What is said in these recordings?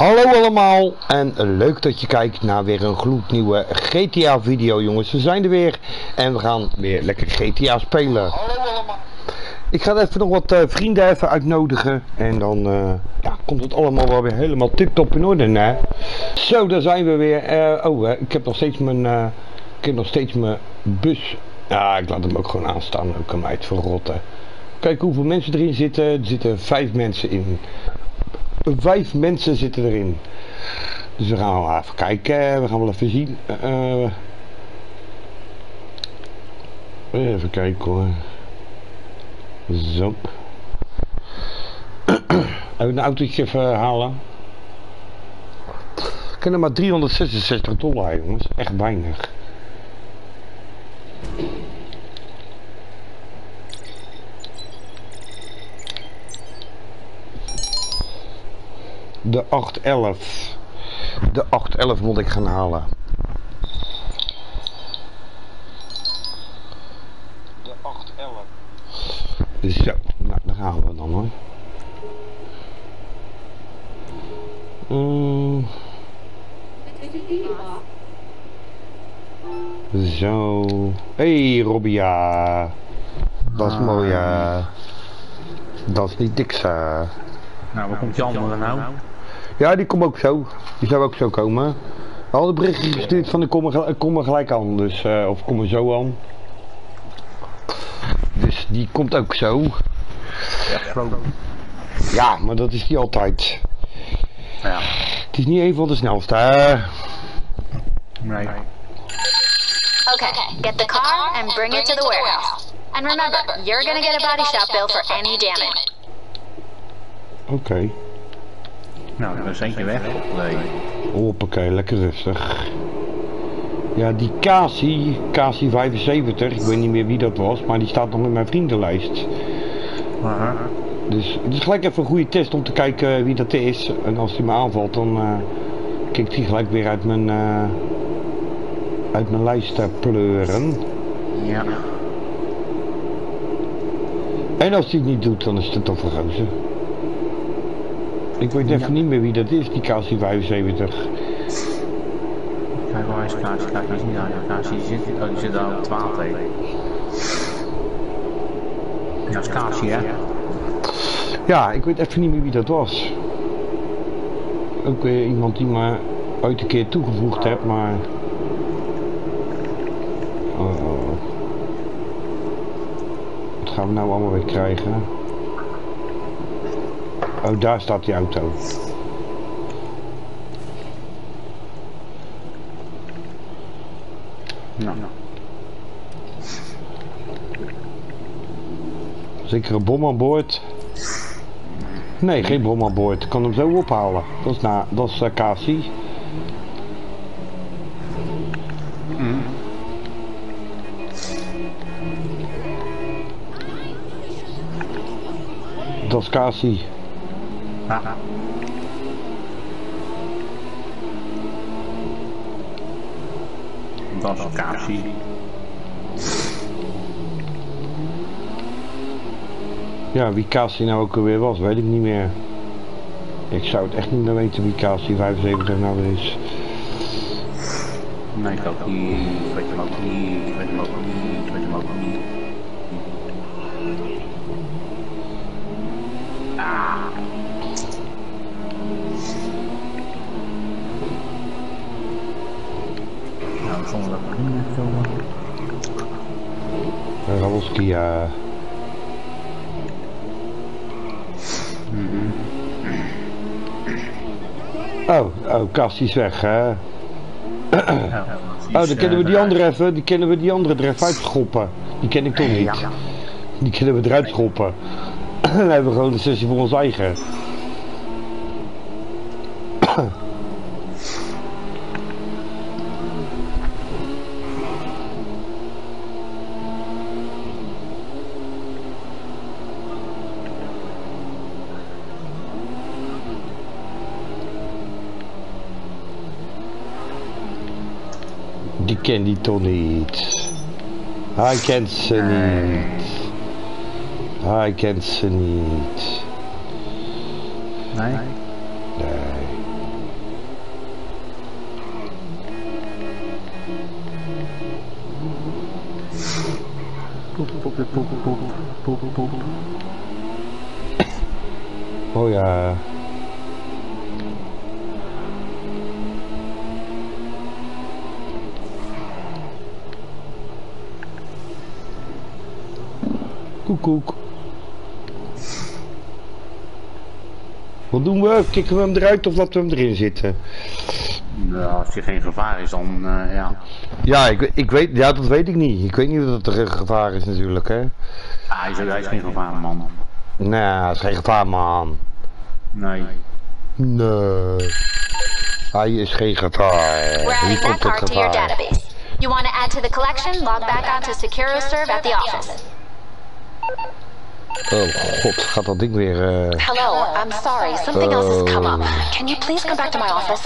Hallo allemaal en leuk dat je kijkt naar weer een gloednieuwe GTA video jongens. We zijn er weer en we gaan weer lekker GTA spelen. Hallo allemaal. Ik ga even nog wat vrienden even uitnodigen en dan ja, komt het allemaal wel weer helemaal tip-top in orde. Hè? Zo, daar zijn we weer. Ik heb nog steeds mijn bus. Ja, ik laat hem ook gewoon aanstaan, ook aan mij te verrotten. Kijk hoeveel mensen erin zitten. Er zitten 5 mensen in. 5 mensen zitten erin. Dus we gaan wel even kijken. We gaan wel even zien. Even kijken hoor. Zo. Even een autootje even halen. Ik ken er maar $366 jongens. Echt weinig. De 811. De 811 moet ik gaan halen. De 811. Zo, nou daar gaan we dan hoor. Zo. Hey Robbia. Dat is mooi ja. Dat is niet dik Nou, waar komt die andere nou? Ja, die komt ook zo. Die zou ook zo komen. We hadden berichtje gestuurd van ik kom er gelijk aan. Dus, of kom er zo aan. Dus die komt ook zo. Ja, maar dat is niet altijd. Ja. Het is niet een van de snelste. Hè? Nee. Okay, get the car and bring it to the warehouse. And remember, you're gonna get a body shop bill for any damage. Oké. Nou, dan is eentje weg. Nee. Hoppakee, lekker rustig. Ja, die Kasi 75, ik weet niet meer wie dat was, maar die staat nog in mijn vriendenlijst. Aha. Dus het is gelijk even een goede test om te kijken wie dat is. En als hij me aanvalt, dan kikt hij gelijk weer uit mijn lijst pleuren. Ja. En als hij het niet doet, dan is het een toffe gozer. Ik weet even niet meer wie dat is, die Kasi 75. Kijk, waar is Kasi? Kijk, die is niet aan. Kasi die zit daar op 12 heen. Ja, dat is Kasi, hè? Ja, ik weet even niet meer wie dat was. Ook weer iemand die me ooit een keer toegevoegd heeft, maar... Wat gaan we nou allemaal weer krijgen? Oh, daar staat die auto. Nou. Zeker een bom aan boord. Nee, geen bom aan boord. Ik kan hem zo ophalen. Dat is Kasi. Dat is Kasi. Ja. Dat is Kasi. Ja, wie Kasi nou ook alweer was, weet ik niet meer. Ik zou het echt niet meer weten wie Kasi 75 nou weer is. Nee, ik ook niet. Weet hem ook niet. Weet hem ook niet. Weet hem ook niet. Nou, zonder dat ik niet zo. Rawolski, ja. Oh, Kasi is weg, hè? Oh, dan kennen we die andere even, er even uitschoppen. Die ken ik toch niet. Ja. Die kunnen we eruit schoppen. Dan hebben we gewoon een sessie voor ons eigen. Die kent die toch niet. Hij kent ze niet. Hij kent ze niet. Nee? Nee. Oh ja. Koekoek. Wat doen we? Kicken we hem eruit of laten we hem erin zitten? Nou, als hij geen gevaar is, dan ja. Ja, ik weet, ja, dat weet ik niet. Ik weet niet of dat er een gevaar is natuurlijk, hè. Hij is geen gevaar, man. Nee, hij is geen gevaar, man. Nee. Nee. Hij is geen gevaar. We're Hier adding that komt het card to your gevaar. database. You want to add to the collection? Log back onto SecuroServe at the office. Oh god, gaat dat ding weer... Hello, I'm sorry. Something else has come up. Can you please come back to my office?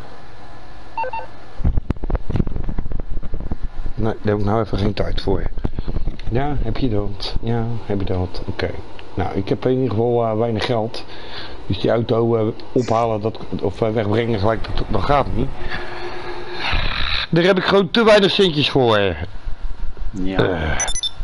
Nee, daar heb ik nou even geen tijd voor. Ja, heb je dat? Ja, heb je dat? Oké. Nou, ik heb in ieder geval weinig geld. Dus die auto ophalen dat, of wegbrengen gelijk, dat gaat niet. Daar heb ik gewoon te weinig centjes voor. Ja.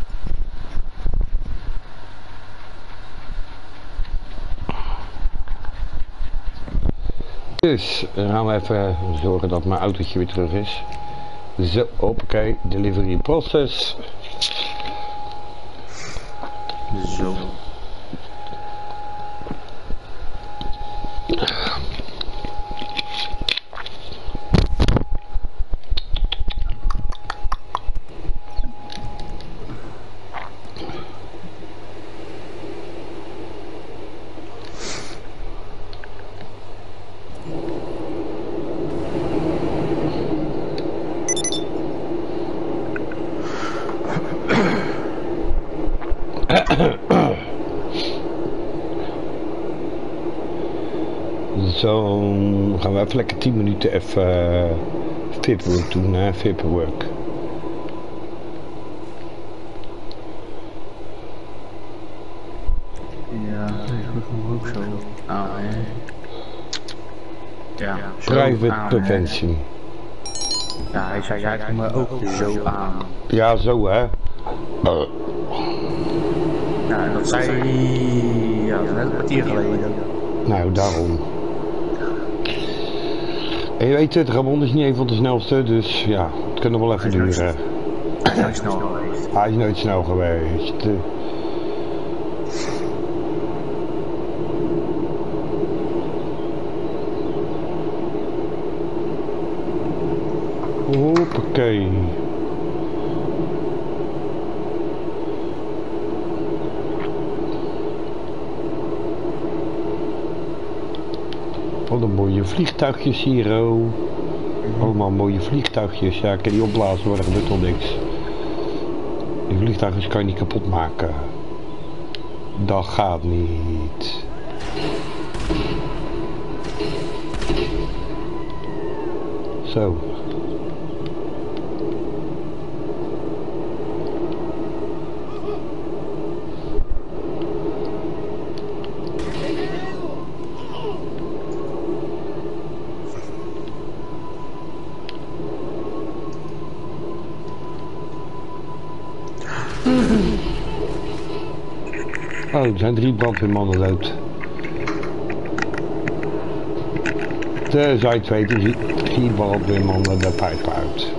Dus, dan gaan we even zorgen dat mijn autootje weer terug is. Zo, hoppakee, delivery process. Zo. Zo, gaan we even lekker 10 minuten even paperwork doen, hè, paperwork. Ja, dat is ook zo. Ah, ja. Private prevention. Ja, hij zei jij me ook zo aan. Ja, zo hè. Ja, dat zei hij, ja, net een kwartier geleden. Nou, daarom. En je weet het, Ramon is niet een van de snelste, dus ja, het kan nog wel even duren. Hij is snel geweest. Hij is nooit snel geweest. Hoppakee. Wat een mooie vliegtuigjes hier, oh. Allemaal mooie vliegtuigjes. Ja, ik kan die opblazen, maar er gebeurt al niks. Die vliegtuigjes kan je niet kapot maken. Dat gaat niet. Zo. Oh, er zijn 3 brandweermannen dood. Er zijn 2, 3 brandweermannen de pijp uit.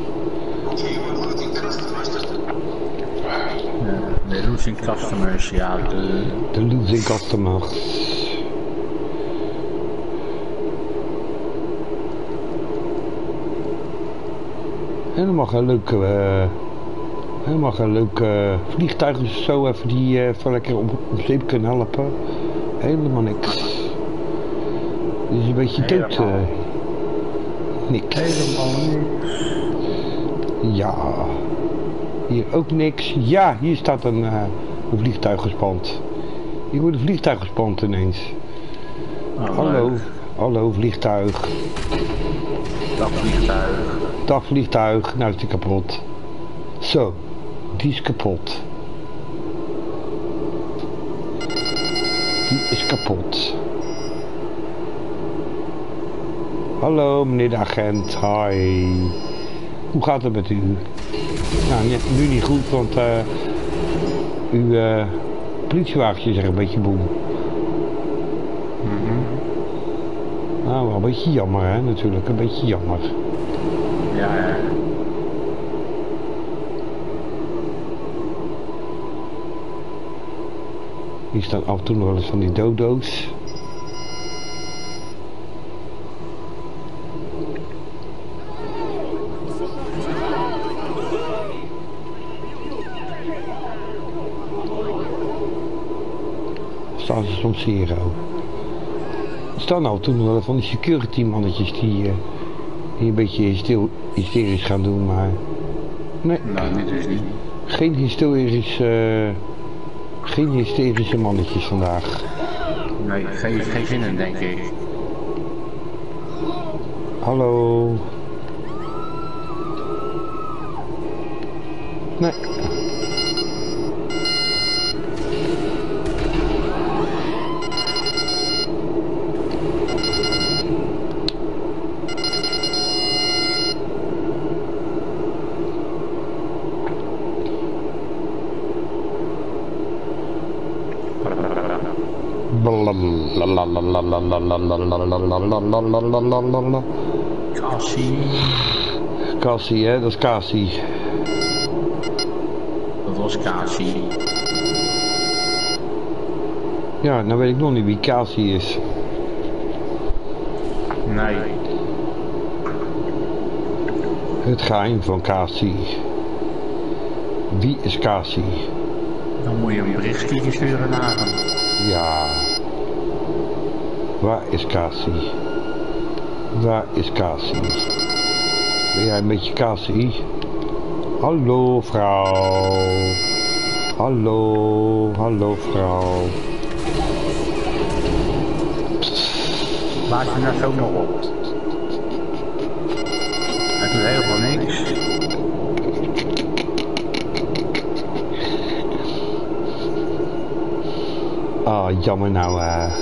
De losing customers, ja, de losing customers. Helemaal geen leuke vliegtuigjes zo even die even lekker op zeep kunnen helpen. Helemaal niks. Het is een beetje dood. Niks. helemaal niks. Ja. Hier ook niks. Ja, hier staat een vliegtuig gespand. Hier wordt een vliegtuig gespand ineens. Oh, Hallo. leuk. Hallo vliegtuig. Dat vliegtuig. Dag vliegtuig. Nou is die kapot. Zo. Die is kapot. Die is kapot. Hallo meneer de agent. Hi. Hoe gaat het met u? Nou, nu niet goed, want Uw politiewagentje zegt een beetje boem. Nou, wel een beetje jammer hè, natuurlijk. Een beetje jammer. Ja, ja. Hier staan af en toe nog wel eens van die dodo's. Staan ze soms hier ook. Er staan af en toe nog wel van die security mannetjes die een beetje hysterisch gaan doen, maar... Nee, Nou, dit is niet. geen hysterische mannetjes vandaag. Nee, geen zin in, denk ik. Hallo. Nee. Cassie, hè? Dat is Cassie. Dat was Cassie. Ja, nou weet ik nog niet wie Cassie is. Nee. Het geheim van Cassie. Wie is Cassie? Dan moet je een berichtje sturen naar hem. Ja. Waar is Cassie? Waar is Cassie? Ben jij een beetje Cassie? Hallo vrouw. Hallo vrouw. Laat je nou zo nog op. Hij doet helemaal niks. Ah, jammer nou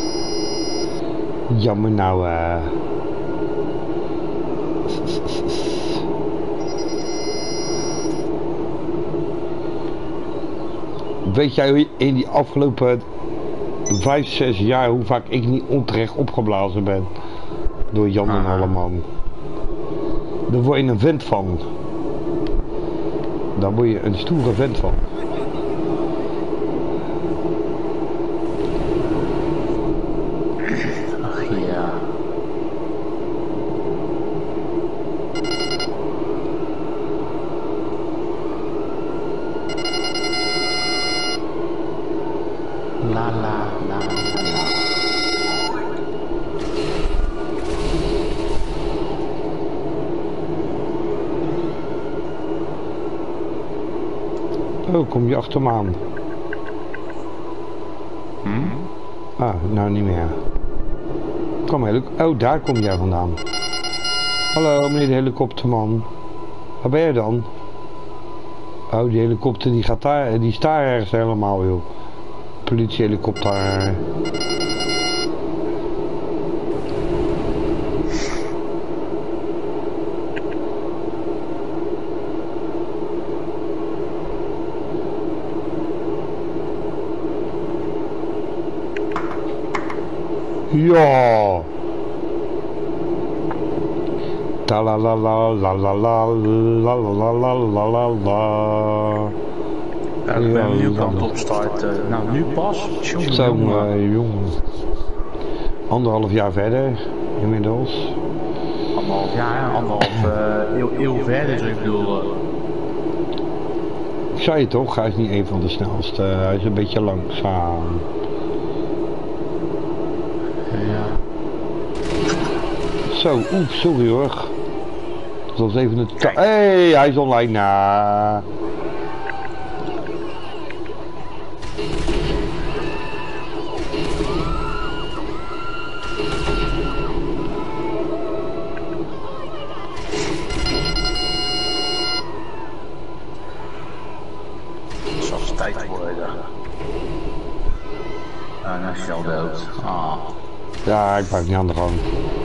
Jammer nou Weet jij in die afgelopen 5, 6 jaar hoe vaak ik niet onterecht opgeblazen ben? Door Jan en Alleman. Daar word je een vent van. Daar word je een stoere vent van. Ach ja. La la la la. Oh, kom je achter me aan? Ah, nou niet meer. Oh, daar kom jij vandaan. Hallo, meneer de helikopterman. Waar ben je dan? Oh, die helikopter die gaat daar, die staat ergens helemaal, joh. Politiehelikopter. Ja. Ta la la la la la la la la la la la la. Ik ben nu kant op starten. Nou, nu pas. Zo, jongen. 1,5 jaar verder, inmiddels. 1,5 jaar, 1,5 eeuw verder, dus ik bedoel... Ik zei het toch, hij is niet een van de snelste. Hij is een beetje langzaam. Ja. Zo, sorry hoor. Dat was even het... Hey, hij is online. Nah. Het zal tijd worden. Ah, nou is hij al dood. Ah. Ja, ik blijf niet aan de gang.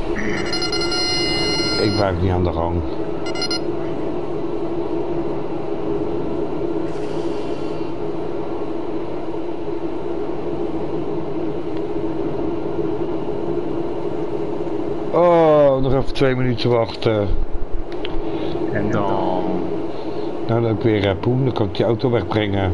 Ik blijf niet aan de gang. even 2 minuten wachten. En dan... Nou, dan heb ik weer poen, dan kan ik die auto wegbrengen.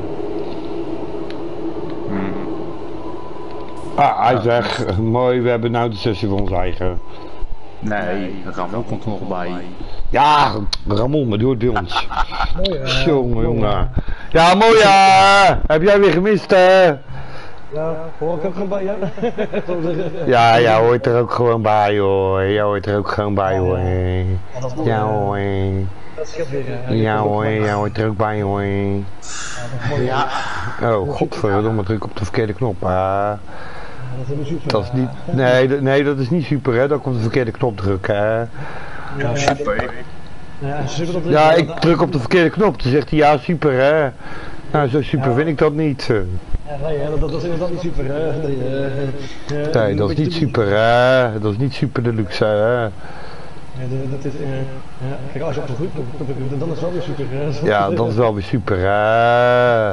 Ah, hij is weg. Mooi, we hebben nou de sessie voor ons eigen. Nee, Ramon komt er nog bij. Ja, Ramon, maar die hoort bij ons. Jongen, jongen. Ja, mooi ja. Heb jij weer gemist, hè? Ja, hoor ik ook gewoon bij jou? Ja, jij hoort er ook gewoon bij, hoor. Jij hoort er ook gewoon bij, hoor. Ja, hoor. Dat scheelt weer. Ja, hoor. Jij hoort er ook bij, hoor. Ja. Oh, godverdomme, druk op de verkeerde knop. Dat is niet... Nee, dat is niet super, hè. Dan komt de verkeerde knop drukken, hè. Ja, super. Ja, ik druk op de verkeerde knop. Dan zegt hij, ja, super, hè. Nou, zo super vind ik dat niet. Nee, dat is inderdaad niet super, hè. Nee, dat is niet super, hè. Dat is niet super deluxe, hè. Dat is, kijk, als je op de goede knop drukt, dan is het wel weer super, hè. Ja, dat is wel weer super, hè.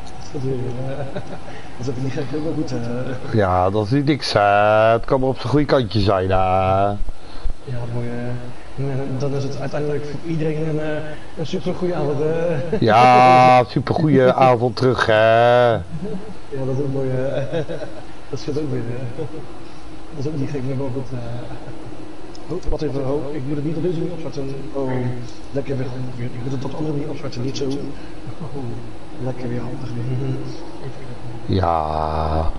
Dat is niet gek, ook wel goed, Ja, dat is niet niks, hè. Het kan maar op zijn goede kantje zijn, hè. Ja, mooi, dan is het uiteindelijk voor iedereen een super goede avond, hè. Ja, super goede avond terug, hè. Ja, dat is ook mooi, dat scheelt ook weer, dat is ook niet gek, maar wel goed, oh, wat even, oh, ik moet het niet op deze manier opstarten. Oh, lekker weer handig weer. Ik moet het op de andere manier opstarten, niet zo. Oh, lekker weer handig weer. Ja.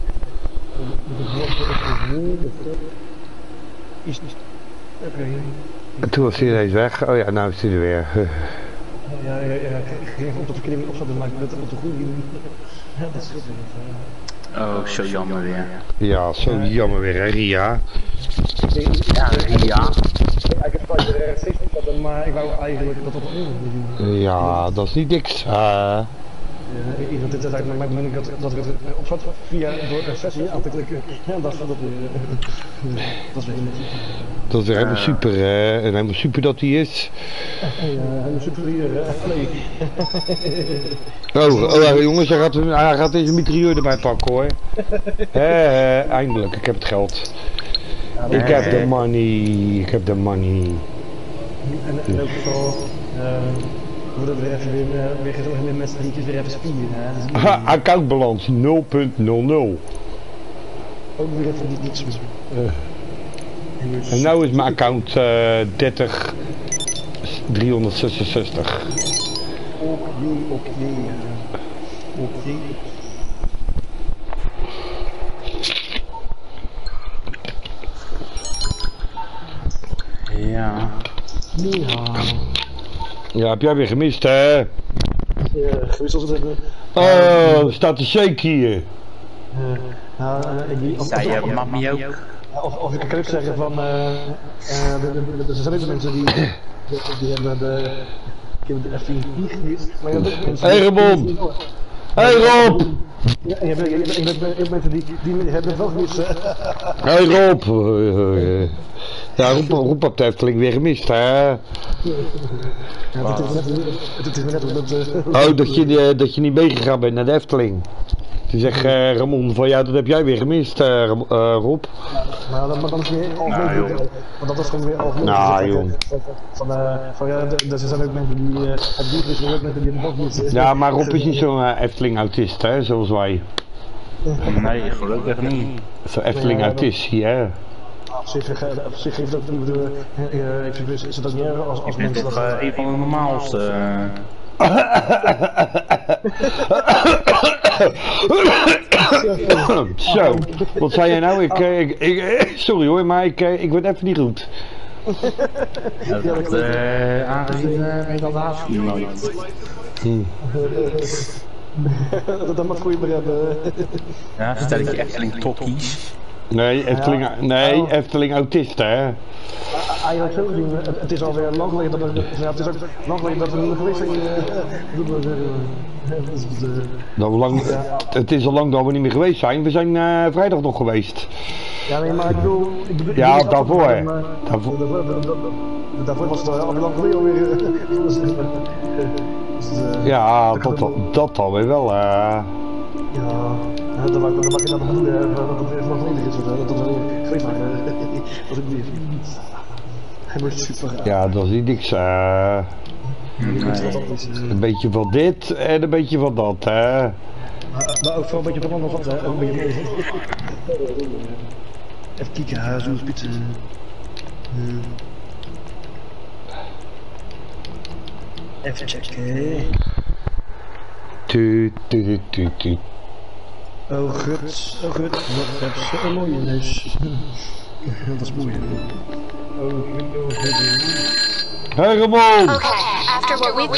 Oké. En toen was hij ineens weg. Oh ja, nou is hij er weer. Ja, ik ging even op de verkeerde manier opstarten, maar ik ben het op de goede manier. Ja, dat scheelt weer. Oh, zo jammer weer. Ja, zo jammer weer, hè, Ria. Ja, Ria. Ik heb het er steeds niet gehad, maar ik wou eigenlijk dat op een andere manier doen. Ja, dat is niet niks. Iemand dit eigenlijk met mijn dat ik het opzet via door een sessie aan te klikken. Ja, dat is weer helemaal super. Dat is weer helemaal super, hè. En helemaal super dat hij is. Helemaal super hier, Oh, jongens, hij gaat deze mitrailleur erbij pakken, hoor. Eindelijk, ik heb het geld. Ik heb de money. En ook vooral, worden we even weer gezellig met mensen die weer even spieren. Accountbalans 0.00. Ook weer even niet zo. En nou is mijn account 30366. Oké. Ja. Ja, heb jij weer gemist, hè? Ja, gewisseld hebben. Oh, staat de shake hier. Zei je mami ook? Of ik kan ook zeggen van, er zijn ook mensen die hebben de F4 gemist. Hey Ramon! Hey Rob! Ja, je hebt mensen die hebben het wel gemist. Hey Rob! Ja, Rob heeft de Efteling weer gemist, hè? Ja, het is net Oh, dat je niet meegegaan bent naar de Efteling. Toen zegt Ramon van ja, dat heb jij weer gemist, Rob. Maar dan is het weer algemeen. Want dat is gewoon weer algemeen. Nou, joh. Van ja, er zijn ook mensen die het niet is, maar ook mensen die het nog niet. Ja, maar Rob is niet zo'n Efteling-autist, hè, zoals wij. Nee, gelukkig niet. Zo'n Efteling-autist, hè. Op zich geeft dat, is het ook niet erg als mensen dat... een van de normaalste. Zo, wat zei jij nou? Sorry hoor, maar ik word even niet goed. Aangezien weet al de haarschoen nooit. Dat mag goeie hebben. Ja, stel ik je Efteling tokkies. Nee, Efteling autist, hè? Eigenlijk zo gezien, het is alweer lang geleden dat het is ook lang geleden dat we niet geweest zijn. Het is al lang dat we niet meer geweest zijn. We zijn vrijdag nog geweest. Ja, nee, maar ik bedoel... Ja, daarvoor. Daarvoor was het al lang geleden alweer. Ja, dat alweer wel. Ja, dan mag je dat nog doen, dat het nog geleden is, dat we geweest waren. Dat ik niet. Hij wordt super raar. Ja, dat is niet niks. Een beetje van dit en een beetje van dat, hè. Maar ook voor een beetje van nog wat, hè. Een beetje mee. Even kijken, zo'n spitsen. Even checken. Tuut, tuut, tuut, tuut. Oh gut, wat heb je een mooie neus. Dat is mooi. Oh gut. Hey Ramon! Okay, after what we...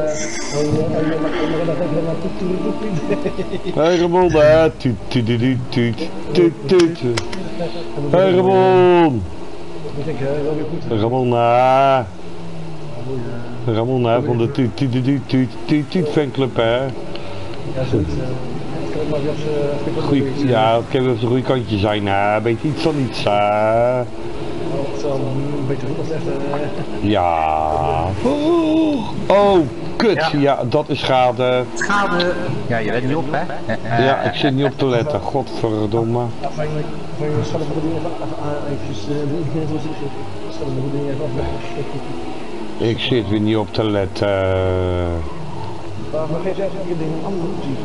Hey Ramon, hè? Tuut, tuut, tuut, tuut, tuut, tuut. Hey Ramon! Ramon, hè? Ramon, hè? Van de tuut, tuut, tuut, tuut, tuut, tuut fanclub, hè? Ja, zoiets. Goeie, ja, het kan op zijn goede kantje zijn, hè? Weet iets van iets, hè? Een beetje goed echt. Ja. Oh, kut. Ja, dat is schade. Schade. Ja, je let niet op, hè? Ja, ik zit niet op te letten. Godverdomme. Van je schattenbroeding even schattenbroeding even af. Ik zit weer niet op te letten. Maar geef jij je ding een andere muziek.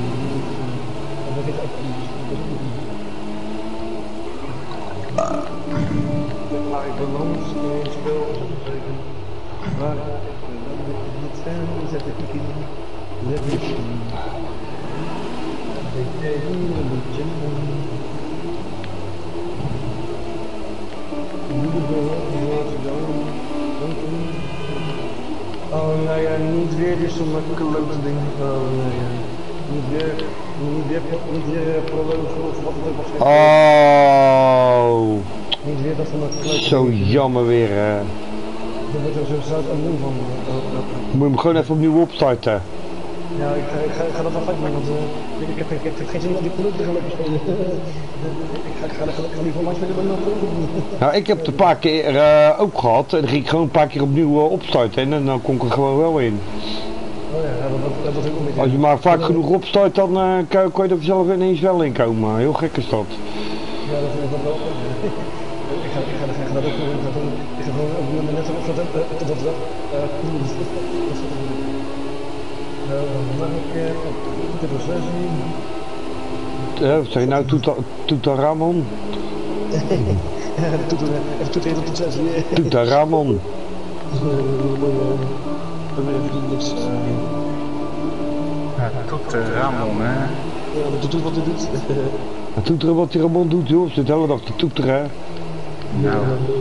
Maar ik balans in spel zeker. Waar het zijn zet ik in. Let me see. Ik deed hier een beetje. Oh nou ja, niet weer die zo'n klote ding. Oh nou ja. Niet weer proloog of wat het ook was. Oh. Niet weer dat van dat klote. Zo jammer weer, hè. Daar wordt er zo zout aan doen van. Moet je hem gewoon even opnieuw opstarten. Ja, ik ga dat wel fijn maken, want ik heb geen zin om die producten gelukkig spelen. Ik ga liever maar spelen dan dat. Nou, ik heb het een paar keer ook gehad. En dan ging ik gewoon een paar keer opnieuw opstarten. En dan kon ik er gewoon wel in. Oh ja, dat was ook een beetje. Als je maar vaak genoeg opstart, dan kan je er zelf ineens wel in komen. Heel gek is dat. Ja, dat is wel. Ik ga dat ook doen. Ik ga gewoon op het moment net zoals dat. Mag ik de processie? Wat zeg je nou, Toeta Ramon? Even toeteren tot processie. Toeta Ramon. Dan wil ik niks. Tot Ramon, hè? Ja, dat doet wat hij doet. Het toeteren wat die Ramon doet, joh. Zit de hele dag te toeteren, hè. Nou.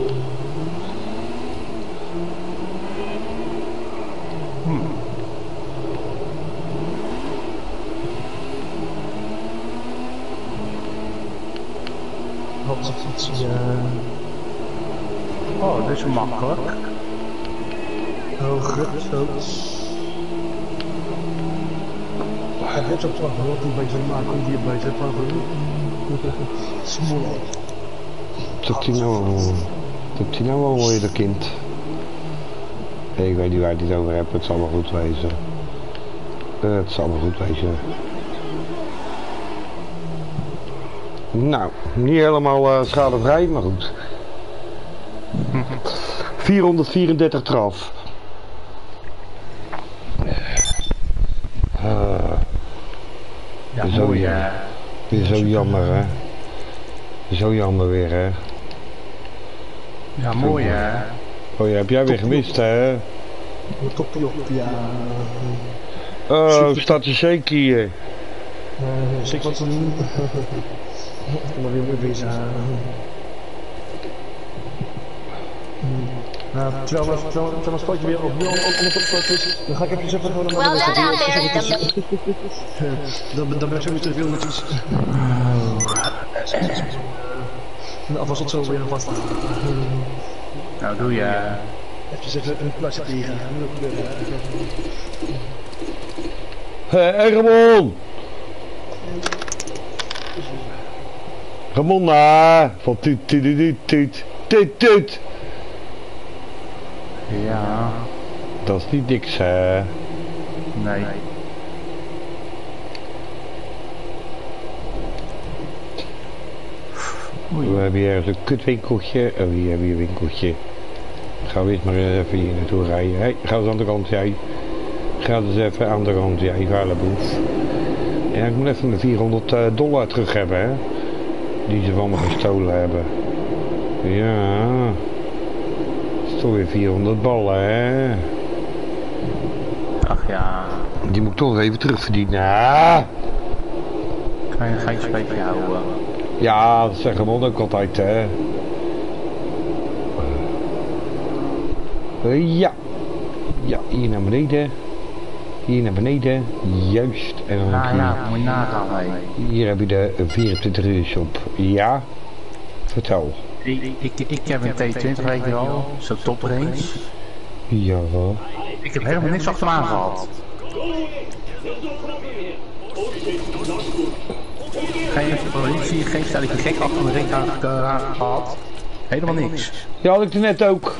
Oh, dit is makkelijk. Oh, goed, zo. Heb je het op zo'n groot die bij zijn maak komt hier bij zijn van Smoel. Tot die nou wel mooi, dat kind. Ik weet niet waar hij het over hebt, het zal wel goed wezen. Het zal wel goed wezen. Nou, niet helemaal schadevrij, maar goed. 434 traf. Ja, zo, mooi, hè? Weer zo jammer, hè. Zo jammer weer, hè. Ja, mooi, hè? Oh ja, heb jij weer gemist, hè? Toppie op, ja. Oh, staat de shaky hier. Zeker wat ze doen. Maar weer bezig. Nou, terwijl mijn spotje weer opnieuw op het opstart is, dan ga ik even zeggen gewoon Well done out there. Dan ben ik sowieso te veel met iets. En alvast tot zo weer vast. Nou, doe je. Even een plasje tegen. Hé, Ramon! Ramon, van tuut. Ja. Dat is niet niks, hè. Nee. We hebben hier een kutwinkeltje. Oh, hier hebben we een winkeltje. Gaan we eens maar even hier naartoe rijden. Hé, ga eens aan de kant, jij. Ga eens even aan de kant, jij, vuile boef. Ja, ik moet even mijn $400 terug hebben, hè. Die ze van me gestolen hebben. Ja. Dat is toch weer 400 ballen, hè. Ach ja. Die moet ik toch even terugverdienen. Ah. Ga je een beetje houden. Ja, dat zeggen we ook altijd, hè. Ja. Ja, hier naar beneden. Hier naar beneden. Juist. En dan Ja, moet je nagaan, hé. hier heb je de 24 uur shop. Ja. Vertel. Ik heb een T20 weet je wel. Zo'n toprange. Ja. Ik heb helemaal niks achteraan gehad. Geen politie, geen stelletje gek achter de ring gehad. Helemaal niks. Ja, had ik er net ook.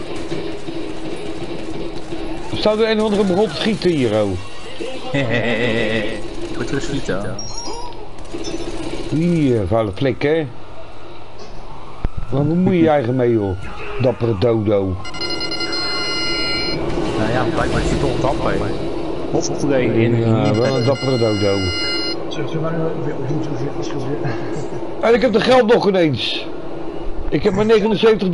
Er staat er een of andere begon te schieten hier, oh. Goed terug schieten. Hier, vuile flik, hè. Waar bemoei je je eigen mee, joh? Dappere dodo. Nou ja, blijkbaar is hij toch dapper. Of in. Ja, wel een dappere dodo. Ze waren weer opnieuw zoveel afgeschreven. En ik heb de geld nog ineens. Ik heb maar $79.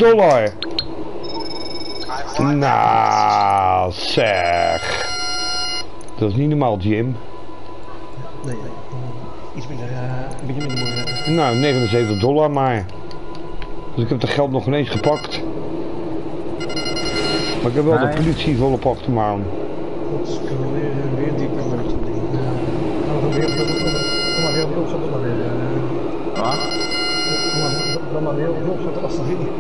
Nou, zeg. Dat is niet normaal, Jim. Nee, iets minder, een beetje minder mooi. Nou, $79 maar. Dus ik heb de geld nog ineens gepakt. Maar ik heb wel de politie volop achter me aan. Dat kunnen we weer dieper met het ding. Gaan we weer op kom maar weer op opzet, dan maar weer. Wat? Dan maar weer op opzet als dat weer.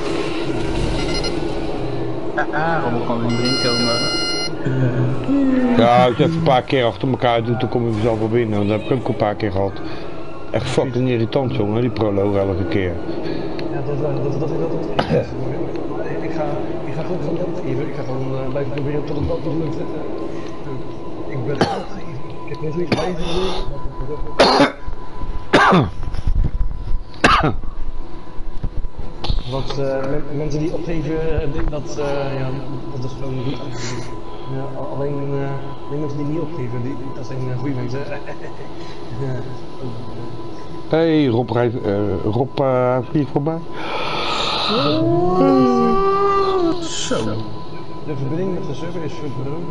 Waarom kan er niet inkomen? Ja, als je even een paar keer achter elkaar doet, dan kom je vanzelf wel binnen. Want dat heb ik ook een paar keer gehad. Echt fucking irritant, jongen, die proloog elke keer. Ja, dat ik ga gewoon gaan opgeven. Ik ga gewoon blijven proberen tot het dat lukt. Ik ben ik heb nog niet blijven Want mensen die opgeven, dat is gewoon niet. Alleen mensen die niet opgeven, dat zijn goede mensen. Hey, Rob vliegt voorbij. Zo. De verbinding met de server is verbroken.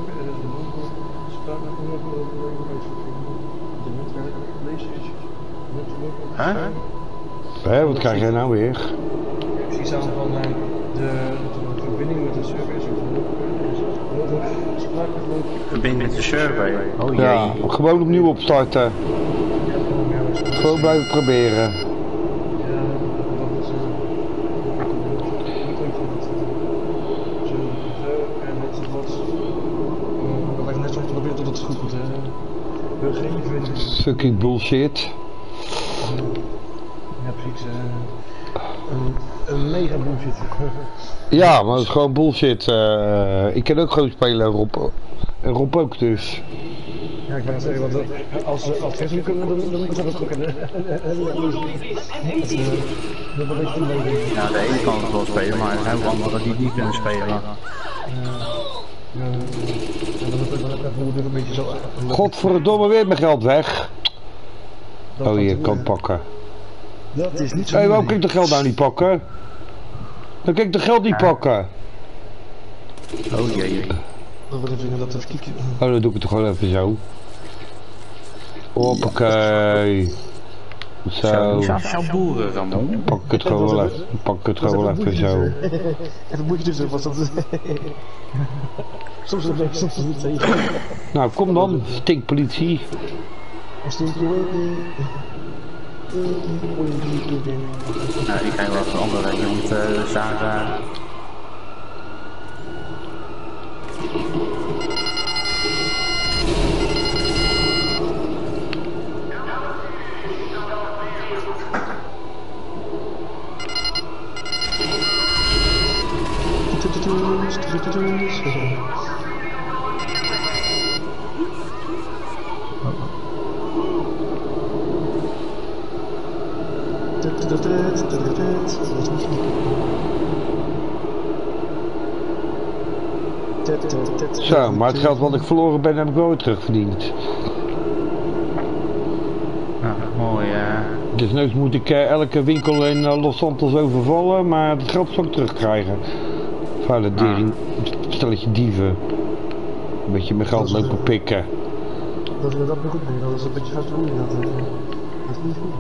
Huh? Wat krijg jij nou weer? Ik zie samen van de verbinding met de server is verbroken. Verbinding met de server. Oh jee. Ja, gewoon opnieuw opstarten. Gewoon blijven proberen. Fucking bullshit. Ja, precies. Een mega bullshit. Ja, maar het is gewoon bullshit. Ik kan ook gewoon spelen, Rob. En Rob ook dus. Ja, ik ben zeggen, want als we kunnen, dan moeten we dat ook kunnen. Ja, de ene kan het wel spelen, maar er zijn ook anderen die niet kunnen spelen. Godverdomme, weer mijn geld weg. Oh, hier, kan het pakken. Dat is niet zo. Hé, waarom kan ik de geld nou niet pakken? Dan kan ik de geld niet pakken. Oh jee. Oh, dan doe ik het toch gewoon even zo. Hoppakee. Zo. Zou boeren gaan doen? Pak ik het gewoon wel even, pak ik het gewoon wel even zo. Even moet je dus was dat. Soms is het soms niet. Nou, kom dan, stinkpolitie. Nou, ik ga wel een andere iemand zagen. Zo, maar het geld wat ik verloren ben heb ik wel weer terugverdiend. Nou, mooi Dus nu moet ik elke winkel in Los Santos overvallen, maar het geld zal ik terugkrijgen. Vuile dering, stelletje dieven. Een beetje mijn geld lopen pikken. Dat is dat niet goed mee, dat is een beetje fout hoe je dat is niet goed.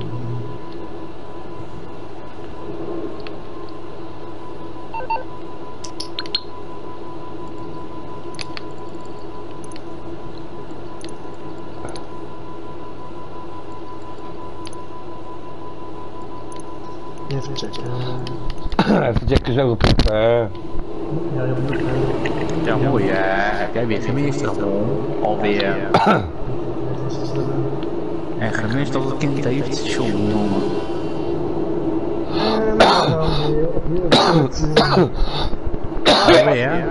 Even checken. Even checken zo op. Ja, je moet Ja, mooi. Heb jij weer gemist, Ramon? Alweer. En gemist dat het kind heeft. Jongen. Alweer.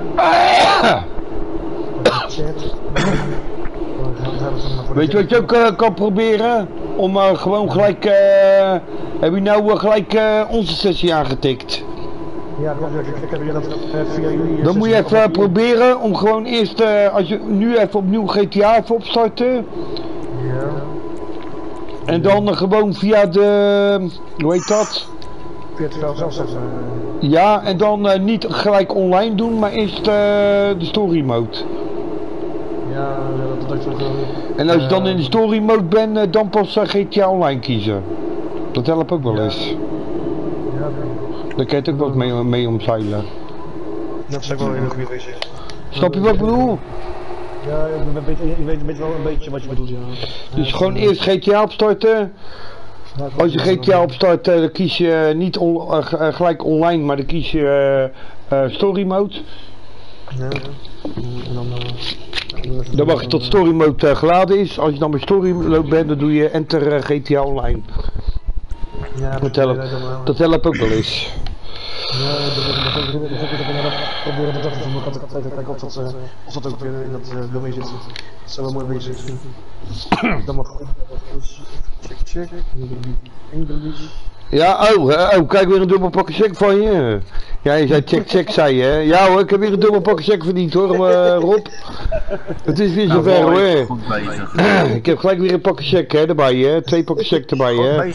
Weet je wat je ook kan proberen? Om gewoon gelijk... heb je nou gelijk onze sessie aangetikt? Ja, ik heb hier dat via jullie... Dan moet je even proberen om gewoon eerst... als je nu even opnieuw GTA even opstarten. Ja. En dan gewoon via de... Hoe heet dat? Via het spel zelf zetten. Ja, en dan niet gelijk online doen, maar eerst de story mode. Ja, dat is wel... En als je dan in de story mode bent, dan pas GTA online kiezen. Dat helpt ook wel eens. Ja, Daar kan je het ook wat mee omzeilen. dat is ook wel een goede wezen. Snap je wat ik bedoel? Ja, ik weet wel een beetje wat je bedoelt, ja. Dus gewoon eerst GTA opstarten. Als je GTA opstart, dan kies je niet gelijk online, maar dan kies je story mode. Ja, en Dan wacht je tot story mode geladen is. Als je dan bij story mode bent, dan doe je enter GTA online. ja, Dat helpt ook wel eens. Ja, dat proberen dat even van elkaar te kijken of dat ook weer in dat domein zit. Dat zou wel mooi wezen. Dan mag check. English. Ja, kijk weer een dubbel pakje check van je. Ja, je zei check, zei je. Ja hoor, ik heb weer een dubbel pakje check verdiend hoor, Rob. Het is weer zover hoor. Ik heb gelijk weer een pakje check hè, erbij hè. 2 pakjes check erbij hè.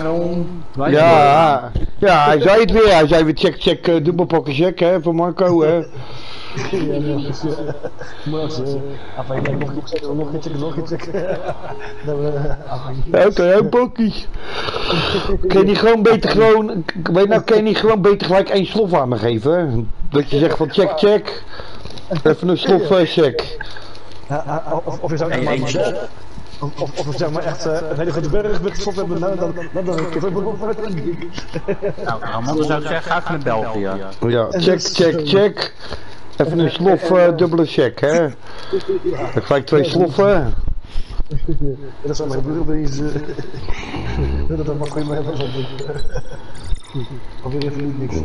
Ja, hij zei het weer. Hij zei weer check, dubbel pakje check hè, voor Marco hè. Oké, een pakje. Kun je niet gewoon beter gelijk 1 slof aan me geven? Dat je zegt van check. Even een slof check. Of je zou echt maar... Of we zeg maar echt een hele grote berg met slot hebben, dan Nou, Ramon, dan zou ik zeggen, ga even naar België. Ja, check. Even een slof dubbele check, hè. Dan gelijk 2 sloffen. Dat is allemaal gebeuren deze... Dat mag je maar even zo. Alweer even niet niks.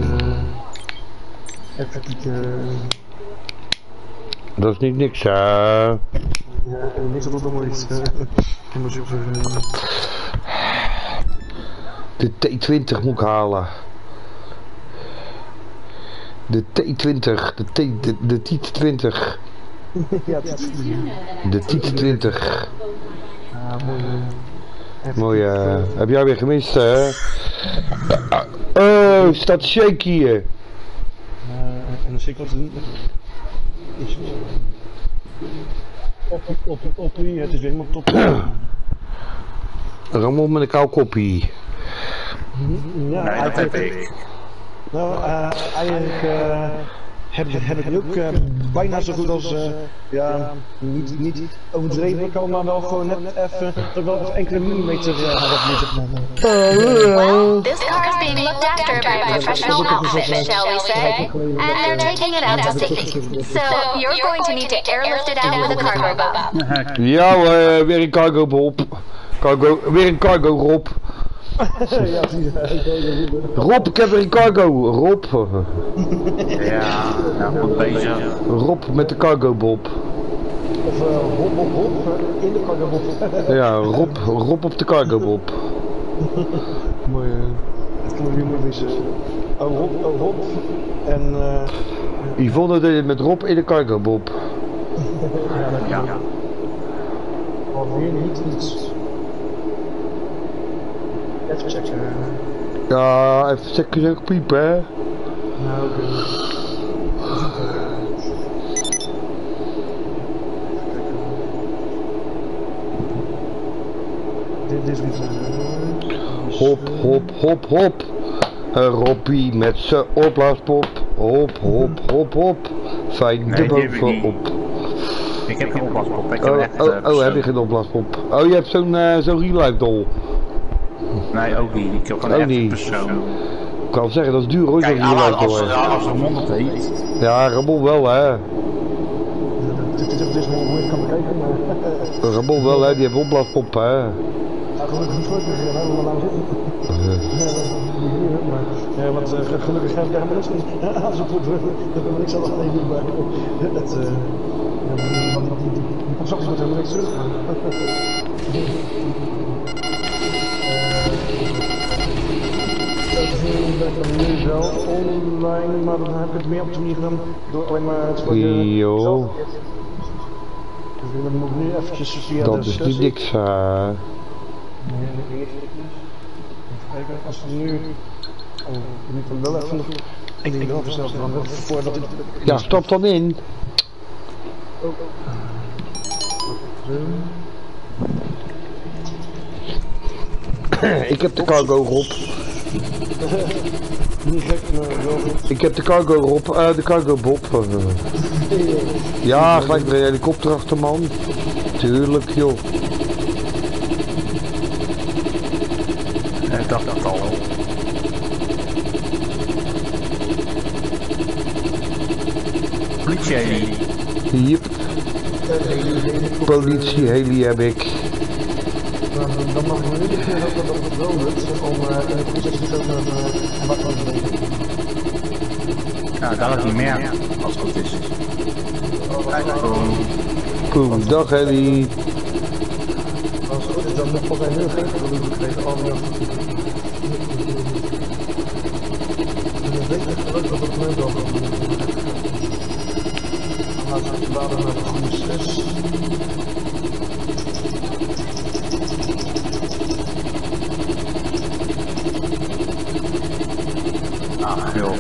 Even Dat is niet niks, ja, niks dat nog iets. De T20 moet ik halen. De T20, de T20. Ja, de T20. mooi. Mooi, heb jij weer gemist, hè? Oh, staat shake hier. En dan zeker is op wie, het is weer helemaal top. Ramon met een kou koppie. Ja, Nee, dat heb ik. Nou, eigenlijk heb ik ook bijna zo goed als, ja, niet overdreven kan, maar wel gewoon net even, toch wel enkele millimeter Well, this car is being looked after by a professional outfit, shall we say? And they're taking it out to sea. So you're going to need to airlift it out with a cargo bob. Ja hoor, weer een cargo bob. Weer een cargo Rob. Rob, ik heb weer een cargo. Rob. Ja, nou goed bezig. Rob met de cargo bob. Of Rob in de cargo bob. Ja, Rob op de cargo bob. Mooi, het kan weer mooi wezen. Rob. En Yvonne deed het met Rob in de cargo bob. Ja. Alweer niet iets. Even checken. Ja, even checken piepen hè. Nou, oké. Dit is niet Hop, hop, hop, hop. Robbie met zijn opblaaspop. Hop, hop, hop, hop. Fijn Nee, de die heb ik bovenop. Ik heb geen opblaaspop. Ik heb Oh, echt, heb je geen opblaaspop? Oh, je hebt zo'n real life doll. Nee, ook niet. Ik heb gewoon Ook echt een niet. persoon. Ik kan zeggen, dat is duur hoor, zo'n Kijk, real life doll. als een mond het heet. Ja, Ramon wel hè. Dit is wel mooi, ik kan bekijken, maar... Ramon wel hè, die heeft opblaaspop hè. Ja, gelukkig niet voor, dus we gaan allemaal zitten. Ja, want gelukkig heb ik daar helemaal niks aan zo'n poep. Dat heb ik niks aan alleen doen, maar... Die popzakjes moeten helemaal niks terug. Ik ben nu wel online, maar dan heb ik het meer op de manier gedaan door alleen maar het voor Yo. Dus dan moet ik nu eventjes via Dat de is niet sessie. niks Nee, even kijken, als we nu... Oh, ik moet hem wel even... Ik denk wel versneld van voordat ik... Ja, stop dan in. Ik heb de cargo Rob. Niet gek, maar wel goed. Ik heb de cargo Rob, de cargo Bob. Ja, gelijk met een helikopter achter man. Tuurlijk joh. Ik dacht dat al. Politie. Yep. Politie heli heb ik. Dan mag ik nu niet meer dat het wel lukt om in de proces te gaan naar wat te brengen. Ja, dat is niet meer. Als het goed is. Boom, dag heli. Als het goed is, dan mag hij nu geen probleem gekregen. Oh, ja. En dan weet ik gelukkig dat het nu wel gaat doen. Dan gaan we later naar de goede 6. Ah, joh.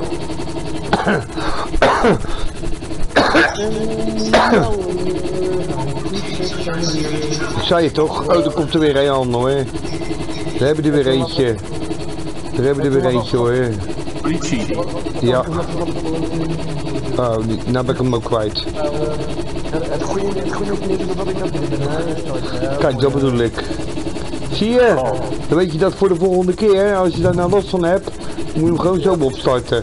Ik zei je toch? Oh, er komt er weer een aan hoor. Daar hebben we er weer eentje. Daar hebben we er weer eentje hoor. Politie. Ja. Oh, nou ben ik hem ook kwijt. Het goede niet is dat ik dat ben. Kijk, dat bedoel ik. Zie je? Dan weet je dat voor de volgende keer, als je daar nou last van hebt, moet je hem gewoon zo opstarten.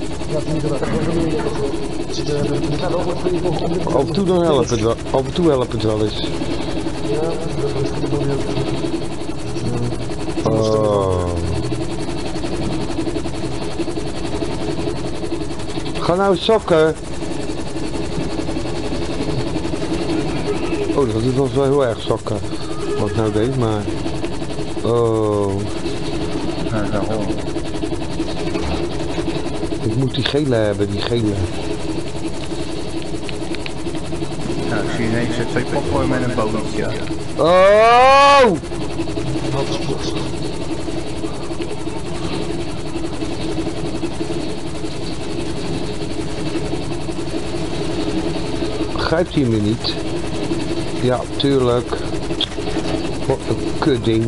Af en toe dan helpt het wel. Af en toe helpt het wel eens. Oh. Ga nou zakken. Oh, dat was wel heel erg zakken. Wat ik nou deed, maar... Oh. Ja, daarom. Ik moet die gele hebben, die gele. Ja, ik zie ineens twee popcorn met een bootje. Oh! Grijpt hij me niet? Ja, tuurlijk. Wat een kutding.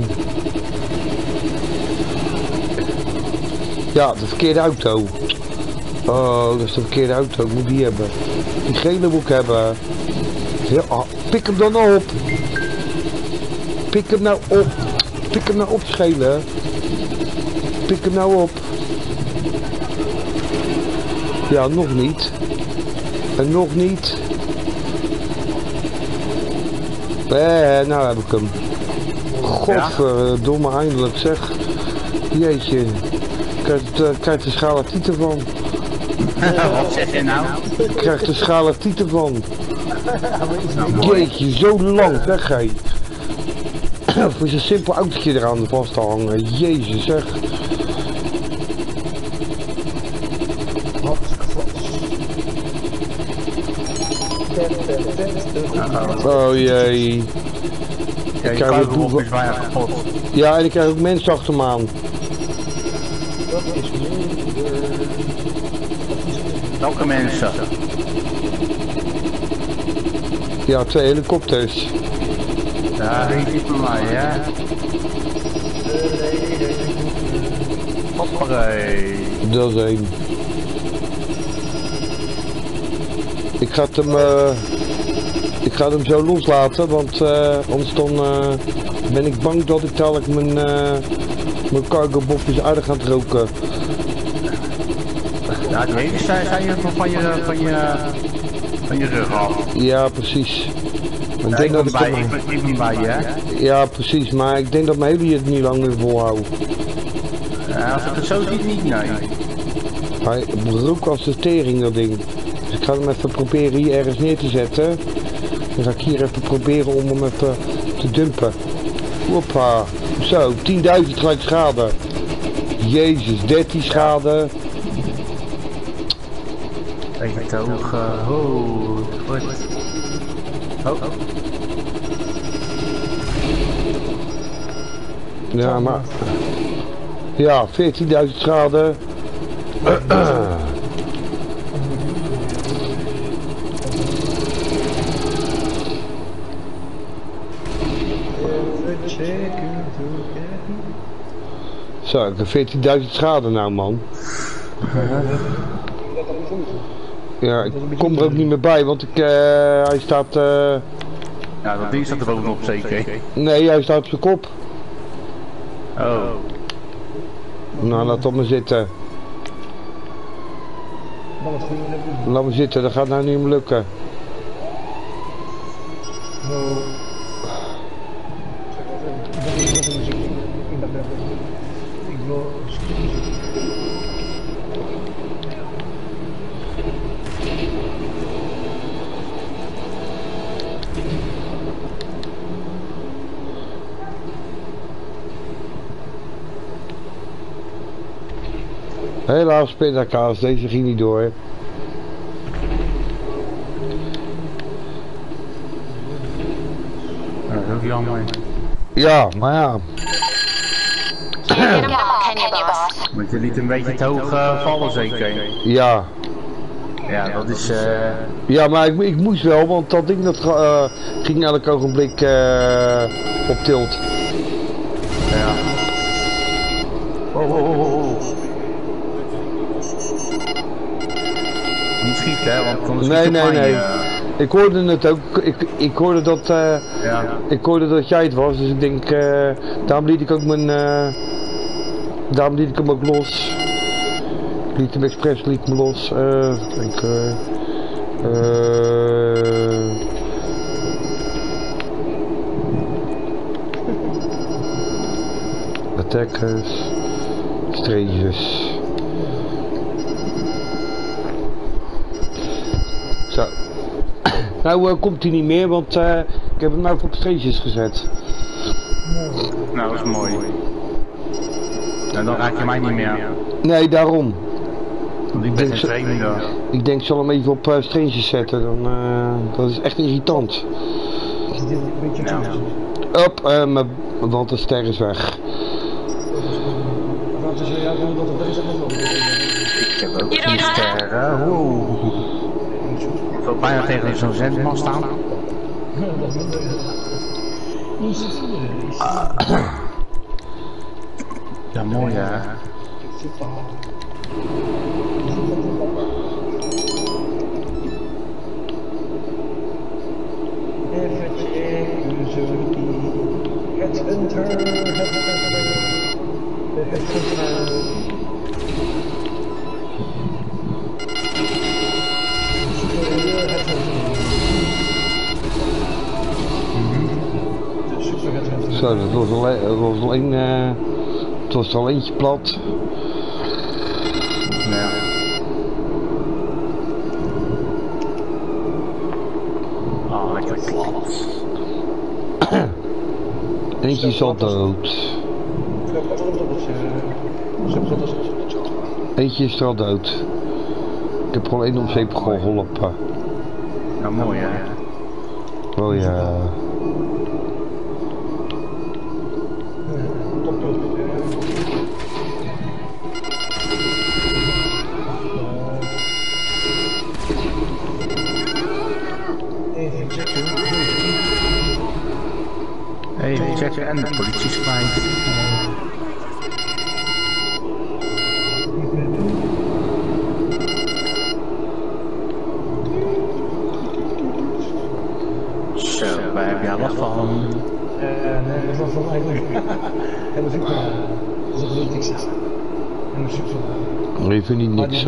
Ja, de verkeerde auto. Oh, dat is de verkeerde auto. Ik moet die hebben. Die gele moet ik hebben. Ja, pik hem dan op. Pik hem nou op. Pik hem nou op, schelen. Pik hem nou op. Ja, nog niet. En nog niet. Nou heb ik hem. Godverdomme, eindelijk zeg. Jeetje. Krijg de schalatieten van. Wat zeg je nou? Ik krijg de schalatieten van. Jeetje, zo lang, zeg hé. Voor zo'n simpel autootje eraan vast te hangen. Jezus zeg. Oh jee. Ja, je krijg kan het ook doen- is bijna kapot. Ja, en ik krijg ook mensen achter me aan. Dat is minder. Welke mensen? Ja, 2 helikopters. Ja, weet je van mij, hè? Hopperee. Dat is 1. Ik ga hem zo loslaten, want anders dan ben ik bang dat ik dadelijk mijn cargo boxjes aardig ga roken. Ja, die hele zijn je nog van je rug af. Ja, precies. Maar Ja, ik denk dat ik ben bij je, hè? Ja, precies, maar ik denk dat mijn hele het niet lang meer volhoudt. Ja, als ik het zo zie, niet, nee. Hij rook als de tering, dat ding. Dus ik ga hem even proberen hier ergens neer te zetten. Dan ga ik hier even proberen om hem even te dumpen. Hoppa. Zo, 10.000 gelijk schade. Jezus, 13 schade. Even te hoog. Goed. Oh. Ja, maar... Ja, 14.000 schade. Zo, ik heb 14.000 schade nou, man. Ja, ik kom er ook niet meer bij, want hij staat... Ja, dat ding staat er bovenop zeker. Nee, hij staat op zijn kop. Oh. Nou, laat dat maar zitten. Laat maar zitten, dat gaat nou niet meer lukken. Helaas, pindakaas, deze ging niet door. Ja, dat is ook jammer. Ja, maar ja. Get them all, can you, boss? Want je liet een beetje te hoog vallen zeker. Ja. Ja, dat is... Ja, maar ik moest wel, want dat ding dat ging elk ogenblik op tilt. Ja. Oh. Niet schieten, hè, want dan schiet Nee. Ik hoorde het ook. Ik hoorde dat. Ja. Ik hoorde dat jij het was, dus ik denk. Daarom liet ik ook daarom liet ik hem ook los. Ik liet hem expres me los. Attackers. Strangers. Zo. Nou komt hij niet meer, want ik heb hem nou op strangers gezet. Nou, dat is mooi. En dan raak je mij niet meer. Nee, daarom. Want ik ben een vreemde. Ik denk, ik zal hem even op strangers zetten, dan, dat is echt irritant. Ja. Op, want de ster is weg. Ik heb ook 4 sterren. Wow. Ik wil bijna tegen zo'n zendman staan. Ja, mooi hè. Zo, dat was alleen, het was al eentje plat. Ja. Oh, lekker plat. Eentje is al dood. Eentje is er al dood. Ik heb gewoon één om zeep geholpen. Nou, mooi hè. Oh ja. Even checken. Even checken en de politie is kwijt. Zo, waar heb jij last van? Nee, dat was van eigenlijk. En dat vind ik dat is niet niks. En dat is super. Even niet niks.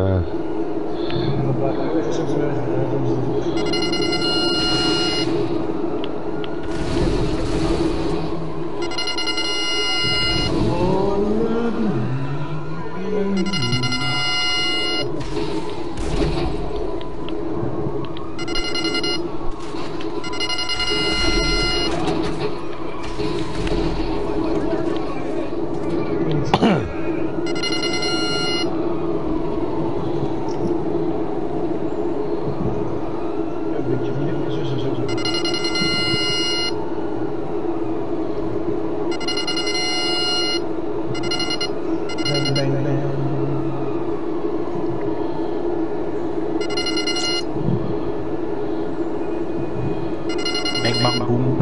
Ik mag boem.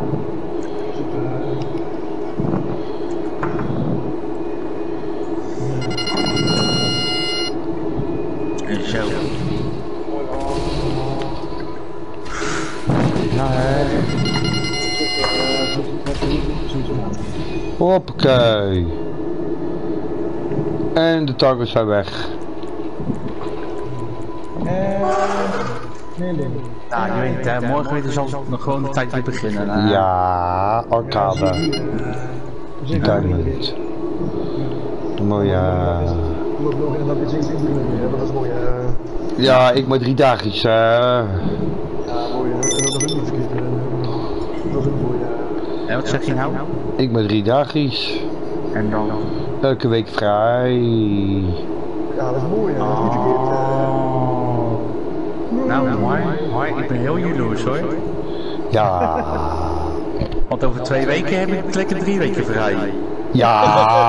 En zo. Hoppakee. En de targets zijn weg. Nou, je weet, morgen weer zal nog gewoon de tijd weer beginnen. Ja, arcade. Diamond. Mooi ja. Ja, ik maar 3 dagjes. Ja, mooi. Dat is ook niet verkeerd. Dat is ook mooi. En wat zeg je nou? Ik maar 3 dagjes. En dan? Elke week vrij. Ja, dat is mooi. Dat is niet verkeerd. Nou, mooi. Ik ben heel jaloers hoor. Ja. Want over 2 weken heb ik lekker 3 weken vrij. Ja.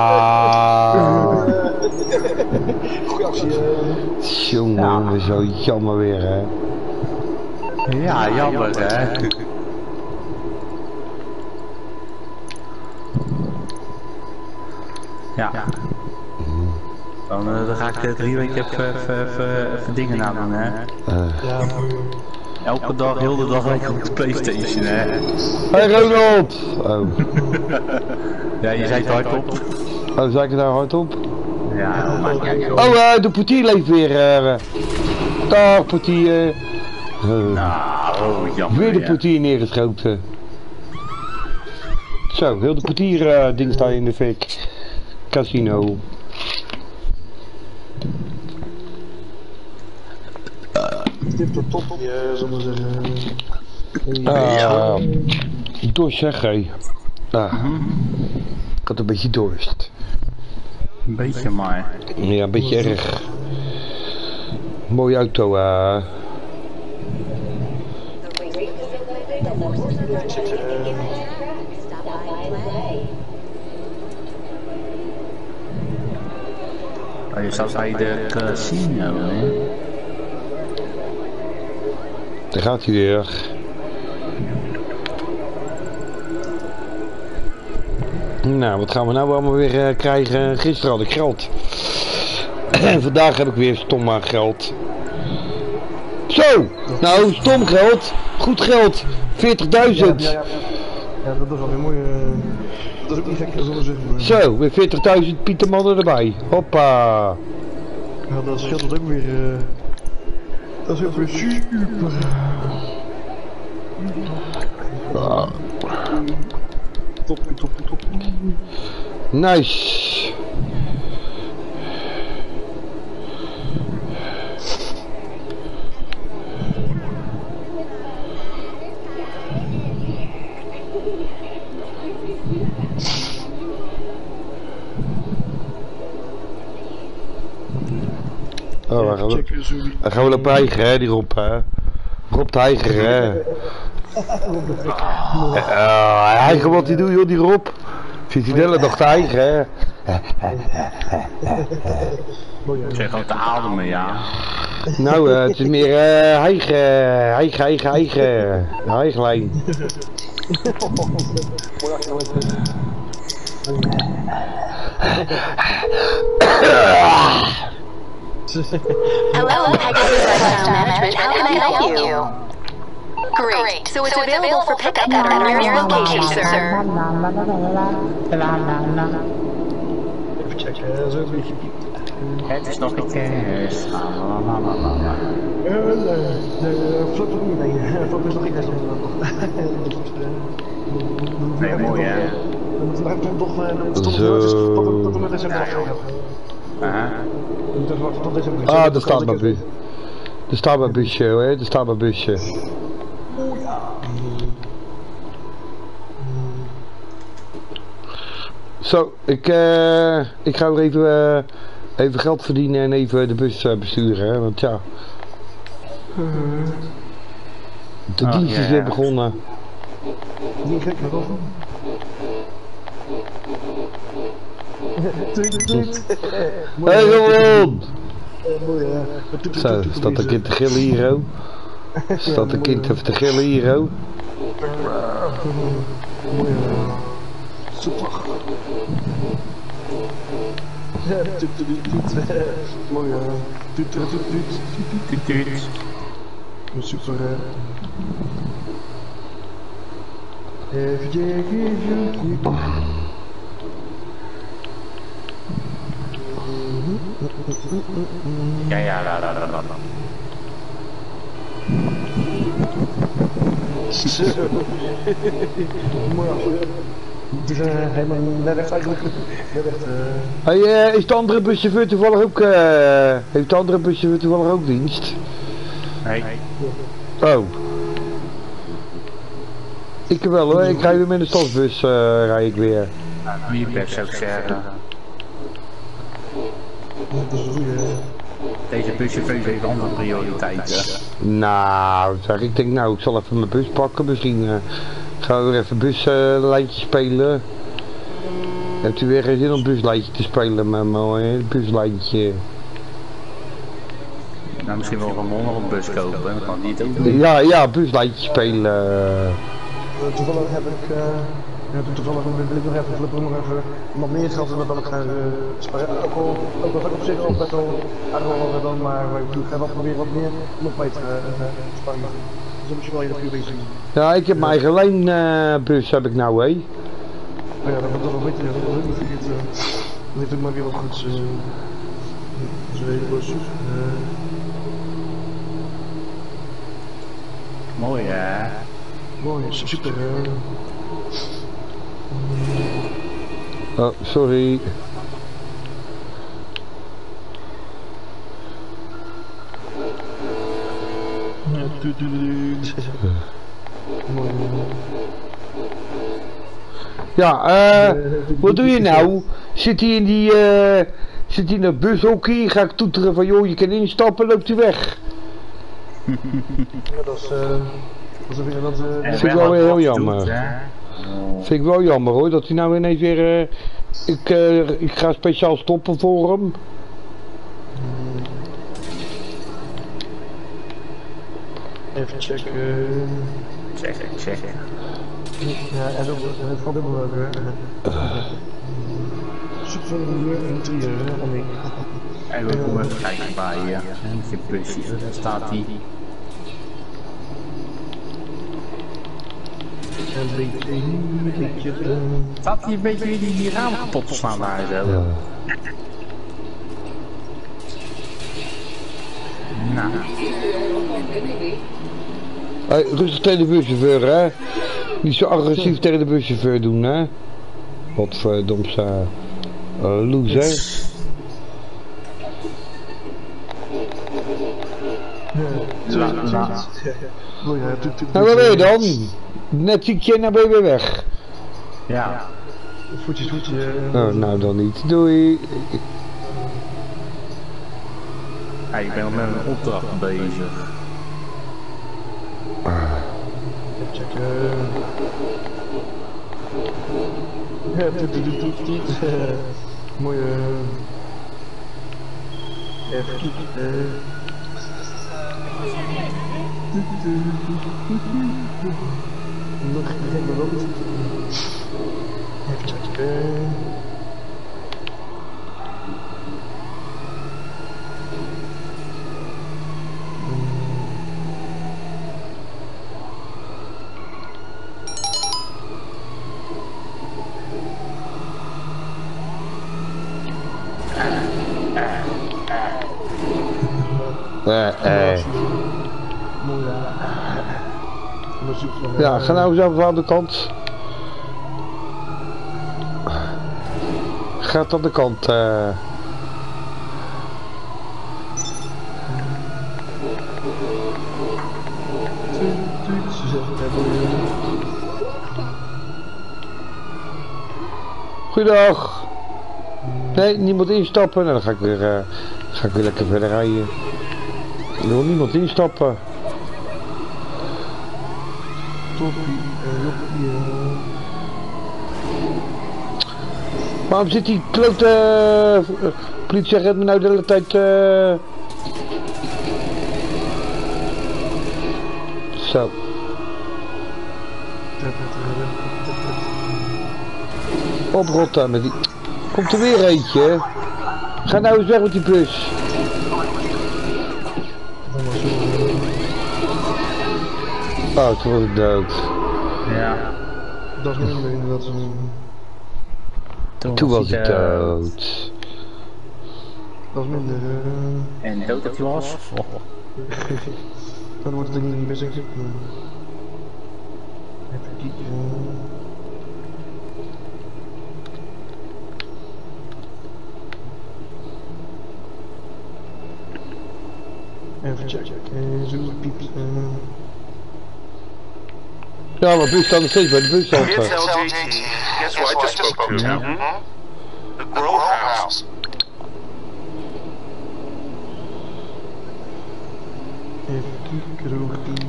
Goeie actie. Jongen, zo jammer weer hè. Ja, jammer hè. Ja. Dan ga ik 3 weken even dingen aan doen hè. Ja, Elke dag, heel de dag lekker op de PlayStation hè. Hey Ronald! Oh. Ja, je zei het hardop. Oh, zei ik het daar hardop? Ja, dat maakt niet uit joh. Oh, de portier leeft weer. Dag portier. Nou, jammer. Weer de portier neergeschoten. Zo, heel de portier ding staat in de fik. Casino. tip tot top, zullen we zeggen. Dorst zeg hé. Ik had een beetje dorst. Een beetje maar. Ja, een beetje erg. Mooie auto. Oh, je staat bij de casino, hè? Daar gaat hij weer. Nou, wat gaan we nou allemaal weer krijgen? Gisteren had ik geld. En vandaag heb ik weer stom aan geld. Zo! Nou, stom geld. Goed geld. 40.000. Ja, dat is wel weer mooi. Dat is ook niet gek, zullen we zeggen. Zo, weer 40.000 pietermannen erbij. Hoppa. Ja, dat scheelt het ook weer. Dat is ook weer super. Top. Nice. Oh, dan gaan we naar Heiger, hè, die Rob, hè. Rob de Heiger, hè. Eigen wat hij doet, joh, die Rob. Zit hij de hele dag te eigen, hè? Ik zeg al te ademen, ja. Nou, het is meer eigen. Hello, Pegasus Lifestyle Management. How can I help you? Great. So it's available for pickup at our nearest location, sir. Even checken, zo een beetje. Het is nog een kerst. Flop nog niet, nee. Flop is nog niet. Nee, mooi hè. Dan moeten we toch tot en met december afgeven. Ah, daar staat mijn busje. Er staat mijn busje, hè? Er staat mijn busje. Zo, ik ga weer even geld verdienen en even de bus besturen, hè? Want ja. De dienst is weer begonnen. Niet gek, maar over. Hey, Ron! Mooi, Zo, staat een kind te gillen hier, ho? Staat een kind even te gillen hier, ho? Mooi, super. Mooi, super. Even kijken. Ja. Mooi af. Het is helemaal net echt eigenlijk. Hey, is de andere buschauffeur toevallig ook, heeft de andere buschauffeur toevallig ook dienst? Nee. Oh. Ik wel hoor, ik rij weer met de stadsbus, rij ik weer. Doe je best zou ik zeggen. Deze buschauffeur heeft andere prioriteiten. Nou, zeg ik denk nou, ik zal even mijn bus pakken, misschien gaan we weer even buslijntje spelen. Hebt u weer geen zin om buslijntje te spelen met me, buslijntje? Nou, misschien wel een andere bus kopen, dan kan die het ook doen. Ja, buslijntje spelen. Toevallig heb ik, toevallig wil ik nog even nog meer geld dan dat ik ga sparen. Ook wat ik op zich al best wel aardig dan, maar ik ga wel proberen wat meer nog bij te sparen. Dus dan moet je wel je goede bezig. Ja, ik heb mijn eigen lijnbus heb ik nou, hé. Ja, dat wordt wel beter, dat wordt ook niet verkeerd. Dat heeft ook maar weer wat goeds. Zo even bos. Mooi hè? Mooi, super. Oh, sorry. Ja, wat doe je nou? Zit hij in die, zit hij in dat bushockey? Ga ik toeteren van joh, je kan instappen, loopt hij weg? Ja, dat is, dat vind ik wel weer heel jammer. Vind ik wel jammer hoor, dat hij nou ineens weer, ik ga speciaal stoppen voor hem. Even checken. Checken. Ja, en ook het valt helemaal leuk hè. Super interieur, hè? Nee. En we komen even kijken bij je. Je busje, daar staat hij. Een beetje. Staat hij een beetje weer die raam kapot te slaan daar zo? Ja. Nou. Hey, rustig tegen de buschauffeur hè. Niet zo agressief tegen de buschauffeur doen hè. Wat verdomd loser. Nou wat wil je dan? Net ziekje en nou ben je weer weg. Ja. Voetje. Oh, nou dan niet. Doei. Ja, ik ben al met een opdracht bezig. Even checken. Mooie. Even kijken. Nog geen rood. Even checken. Ja, ga nou eens even aan de kant. Gaat aan de kant. Goeiedag. Nee, niemand instappen. Nou, dan ga ik weer lekker verder rijden. Er wil niemand instappen. Waarom zit die klote politieagent me nou de hele tijd Zo. Oprotten met die... Komt er weer eentje? Ga nou eens weg met die bus. Oh, toen was ik dood. Ja. Dat is minder inderdaad. Toen was ik dood. Dat is minder. En dood dat hij was? Dan wordt het niet best even kijken. Even checken. Zo piept. Ja, maar bus staat nog steeds bij de bushalte. It's LJT. Guess who I just spoke to? The Grow House. Even kijken, rookpiet.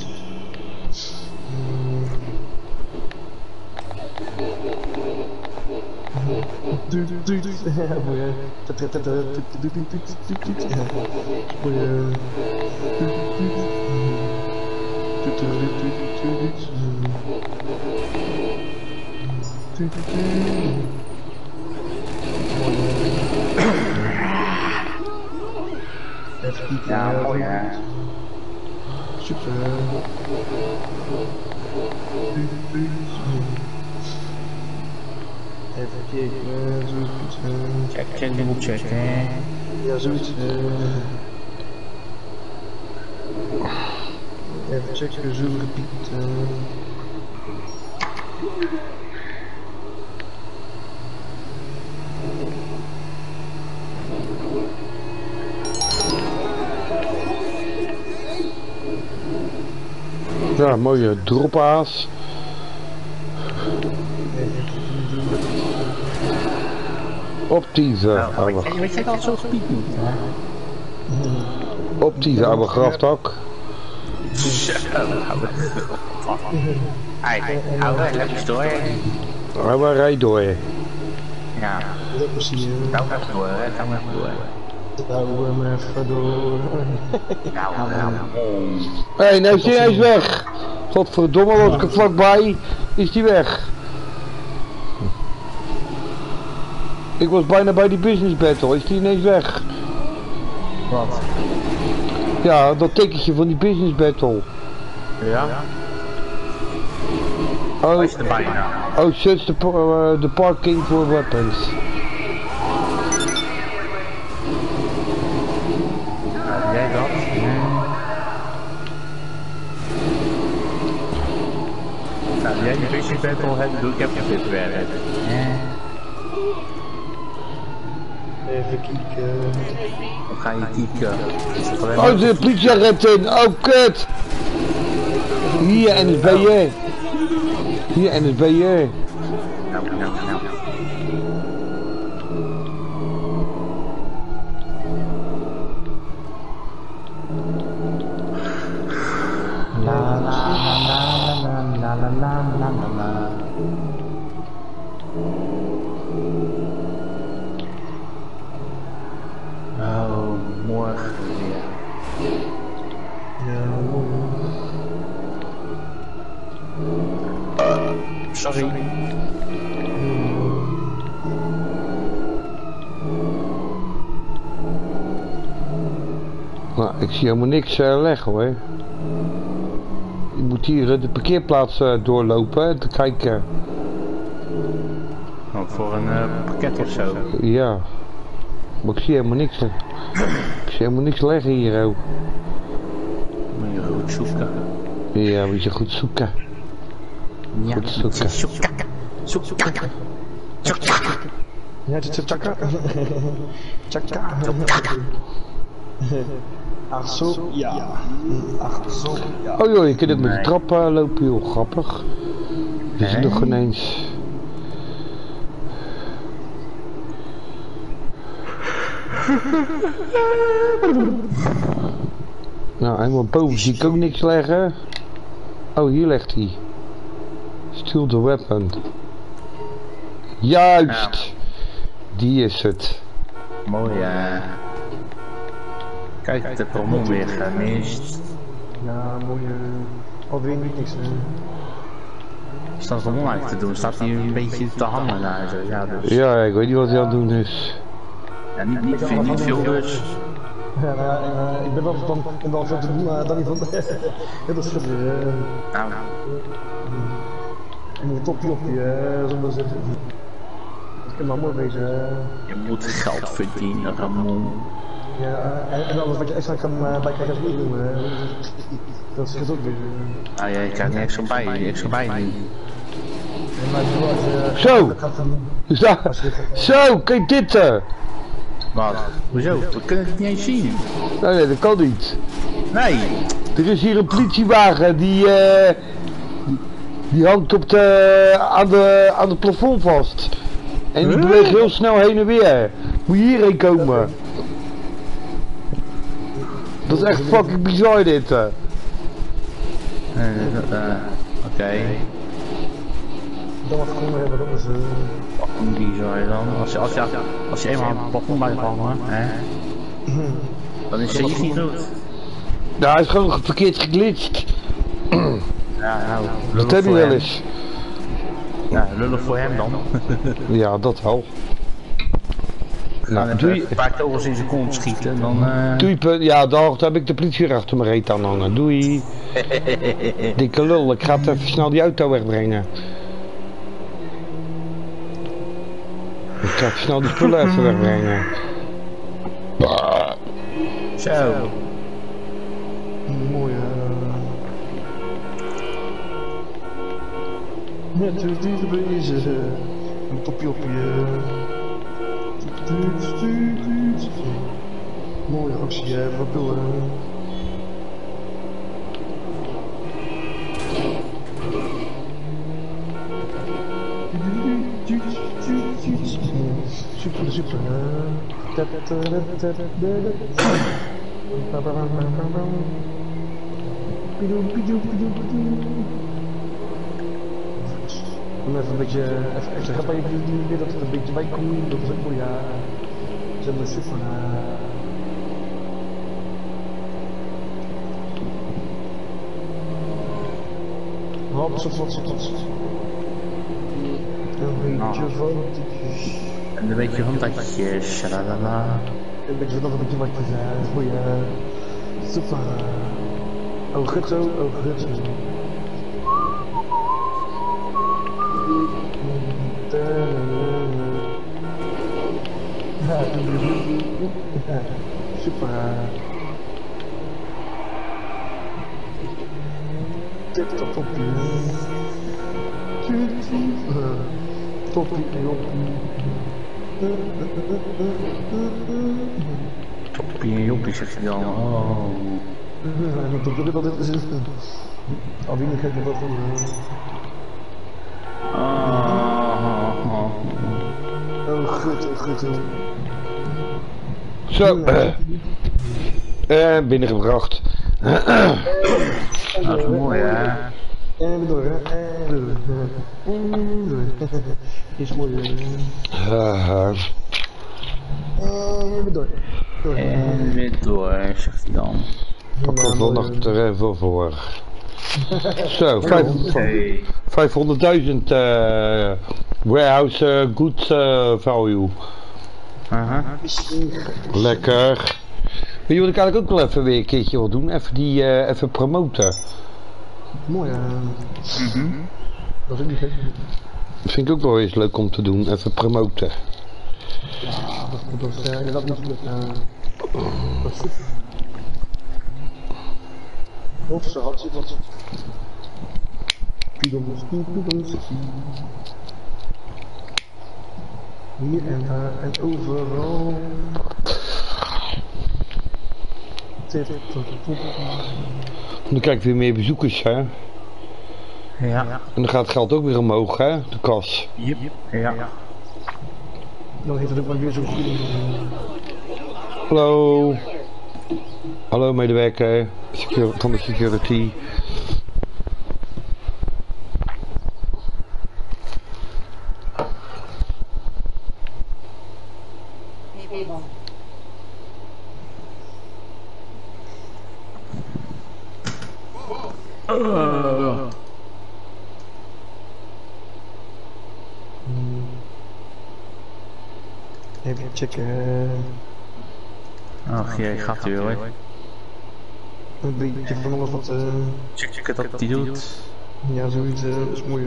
Doei. Ja, mooi hè. Ja, mooi hè. Super. Even kijken, zoiets. Check, die moet checken. Ja, zoiets. Even checken, zilveren piet. Ja, mooie dropaas. Optieve oude... Weet je dat zo gepiet moet? Optieve oude graftak. Hou weg, heb je door. Hou maar rij door. Ja. Dat is hier. Hou even door, hè. Hou even door. Hou hem even door. Hé, nou is hij eens weg. Godverdomme, was ik er vlakbij, is die weg. Ik was bijna bij die business battle, is die ineens weg. Wat? Ja, dat tekentje van die business battle. Ja? Oh, Is er bijna. oh search the parking for weapons. Jij dat? Nou, jij die business battle hebt, doe ik heb dit werk. Even kijken. Dan ga je kijken. Oh, de politieagent in, oh kut! Hier NSBJ. Hier NSBJ. Nou. Nou, ik zie helemaal niks liggen hoor. Je moet hier de parkeerplaats doorlopen te kijken. Oh, voor een pakket of zo. Ja. Maar ik zie helemaal niks. Ik zie helemaal niks liggen hier ook. Moet je goed zoeken. Ja, moet je goed zoeken. Ja, Goed zoeken. Zoeken. Ja, het is tjaka. Tjaka. Ach zo, ja. Ach zo, ja. Oh joh, je kunt ook met de trap lopen joh, grappig. Dat is nog ineens. Nou, helemaal boven zie ik ook niks leggen. Oh, hier ligt hij. Steal the weapon. Juist! Die is het. Mooi, Kijk, de promo weer gemist. Ja, mooie. Alweer niet niks. Staat het om eigenlijk te doen? Staat hij een beetje te hangen daar zo? Ja, dus. Ja, ik weet niet wat hij aan het doen is. Ja, niet veel dus. Ja, nou ja, ik ben wel van om wel veel te doen, maar dan niet van. Ja, dat is goed. Nou. Ik moet een topje op je, zullen we zeggen. Dat kan maar mooi wezen. Je moet geld verdienen, Ramon. Ja, en alles wat je extra kan bijkrijgen als doen. Dat is ook weer. Ah ja, je krijgt er extra bij nu. Zo! Zo, kijk dit! Wat? Hoezo? We kunnen het niet eens zien. Nee, dat kan niet. Nee. Er is hier een politiewagen die hangt op aan het plafond vast. En die beweegt heel snel heen en weer. Moet je hierheen komen. Dat is echt fucking bizar dit. Oké. Dan wat gewoon hebben, dat is Die zou je dan, als je eenmaal aan het plafond blijft hangen, hè, dan is het niet goed. Nou, hij is gewoon verkeerd geglitcht. Ja, nou, Dat heb je wel eens. Ja, lullig voor hem dan. Ja, dat wel. Nou, doe je... een paar kogels in zijn kont schieten, dan... Ja, daar heb ik de politie weer achter me reet aan hangen. Doei. Dikke lul, ik ga het even snel die auto wegbrengen. Ik ga even snel die spullen even wegbrengen. Zo. mooi. Met die bezig. Een topje op je. Mooie actie, wat pillen. Super, super. Om even een beetje extra geld bij je dat het een beetje bij komt, dat is ook voor ja. Ze hebben super. Wat. Een beetje fotootjes. En een beetje handtakjes, shalalala. Een beetje nog een beetje wat voor je super. Oh, goed zo, oh, goed zo. Super. Tip top toppie. Toppie Toppie en joppie zegt hij dan. Oh. Dat is het. Alweer een gekke wat van. Oh, goed, goed. Zo. Binnengebracht. Dat is mooi, hè? En weer door, hè? En door. Is mooi, Haha. En weer door. En weer door, zegt hij dan. Pak er wel nog er even voor. Zo, 500.000 warehouse goods value. Aha. Lekker. Weet je wat ik eigenlijk ook wel even weer een keertje wil doen? Even die, even promoten. Mooi, dat is ook niet gek. Dat vind ik ook wel eens leuk om te doen, even promoten. Ja, dat is inderdaad natuurlijk, dat is goed. Of ze had zich wat. Hier en daar en overal. Dan krijg ik weer meer bezoekers, hè? Ja. En dan gaat het geld ook weer omhoog, hè? De kas. Yep. Ja. Dan heeft het ook maar weer zo'n goede. Hallo. Hallo medewerker van de security. Even checken. Ach jee, gaat u hoor. Een beetje van alles wat. Check dat hij doet. Ja, zoiets is mooi.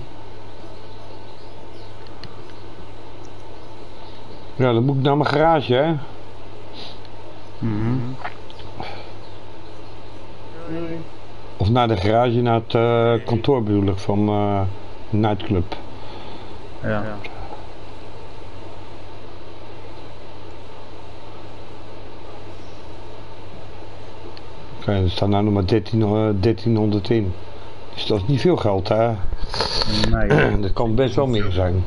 Ja, dan moet ik naar mijn garage, hè? Of naar de garage, naar het kantoor bedoel ik, van nightclub. Ja. Oké, er staat nou nog maar 1300 in. Dus dat is niet veel geld, hè? Nee. Dat kan best wel meer zijn.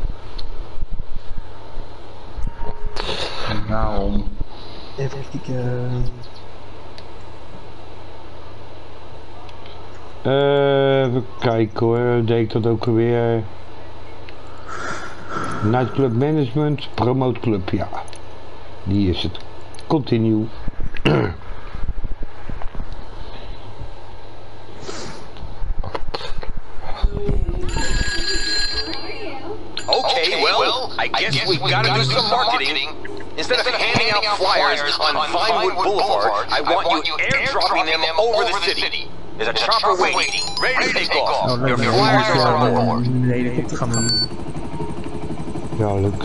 Nou. Even kijken. Even kijken hoor, deed ik dat ook alweer. Nightclub Management, Promote Club, ja. Die is het. Continue. Okay, well, I guess we've got to do some marketing. Instead of handing out flyers on Vinewood Boulevard, I want you airdropping them over the city. There's a chopper waiting, ready to take off. Your flyers are on board. Nee, dat gaan we niet. Ja, leuk.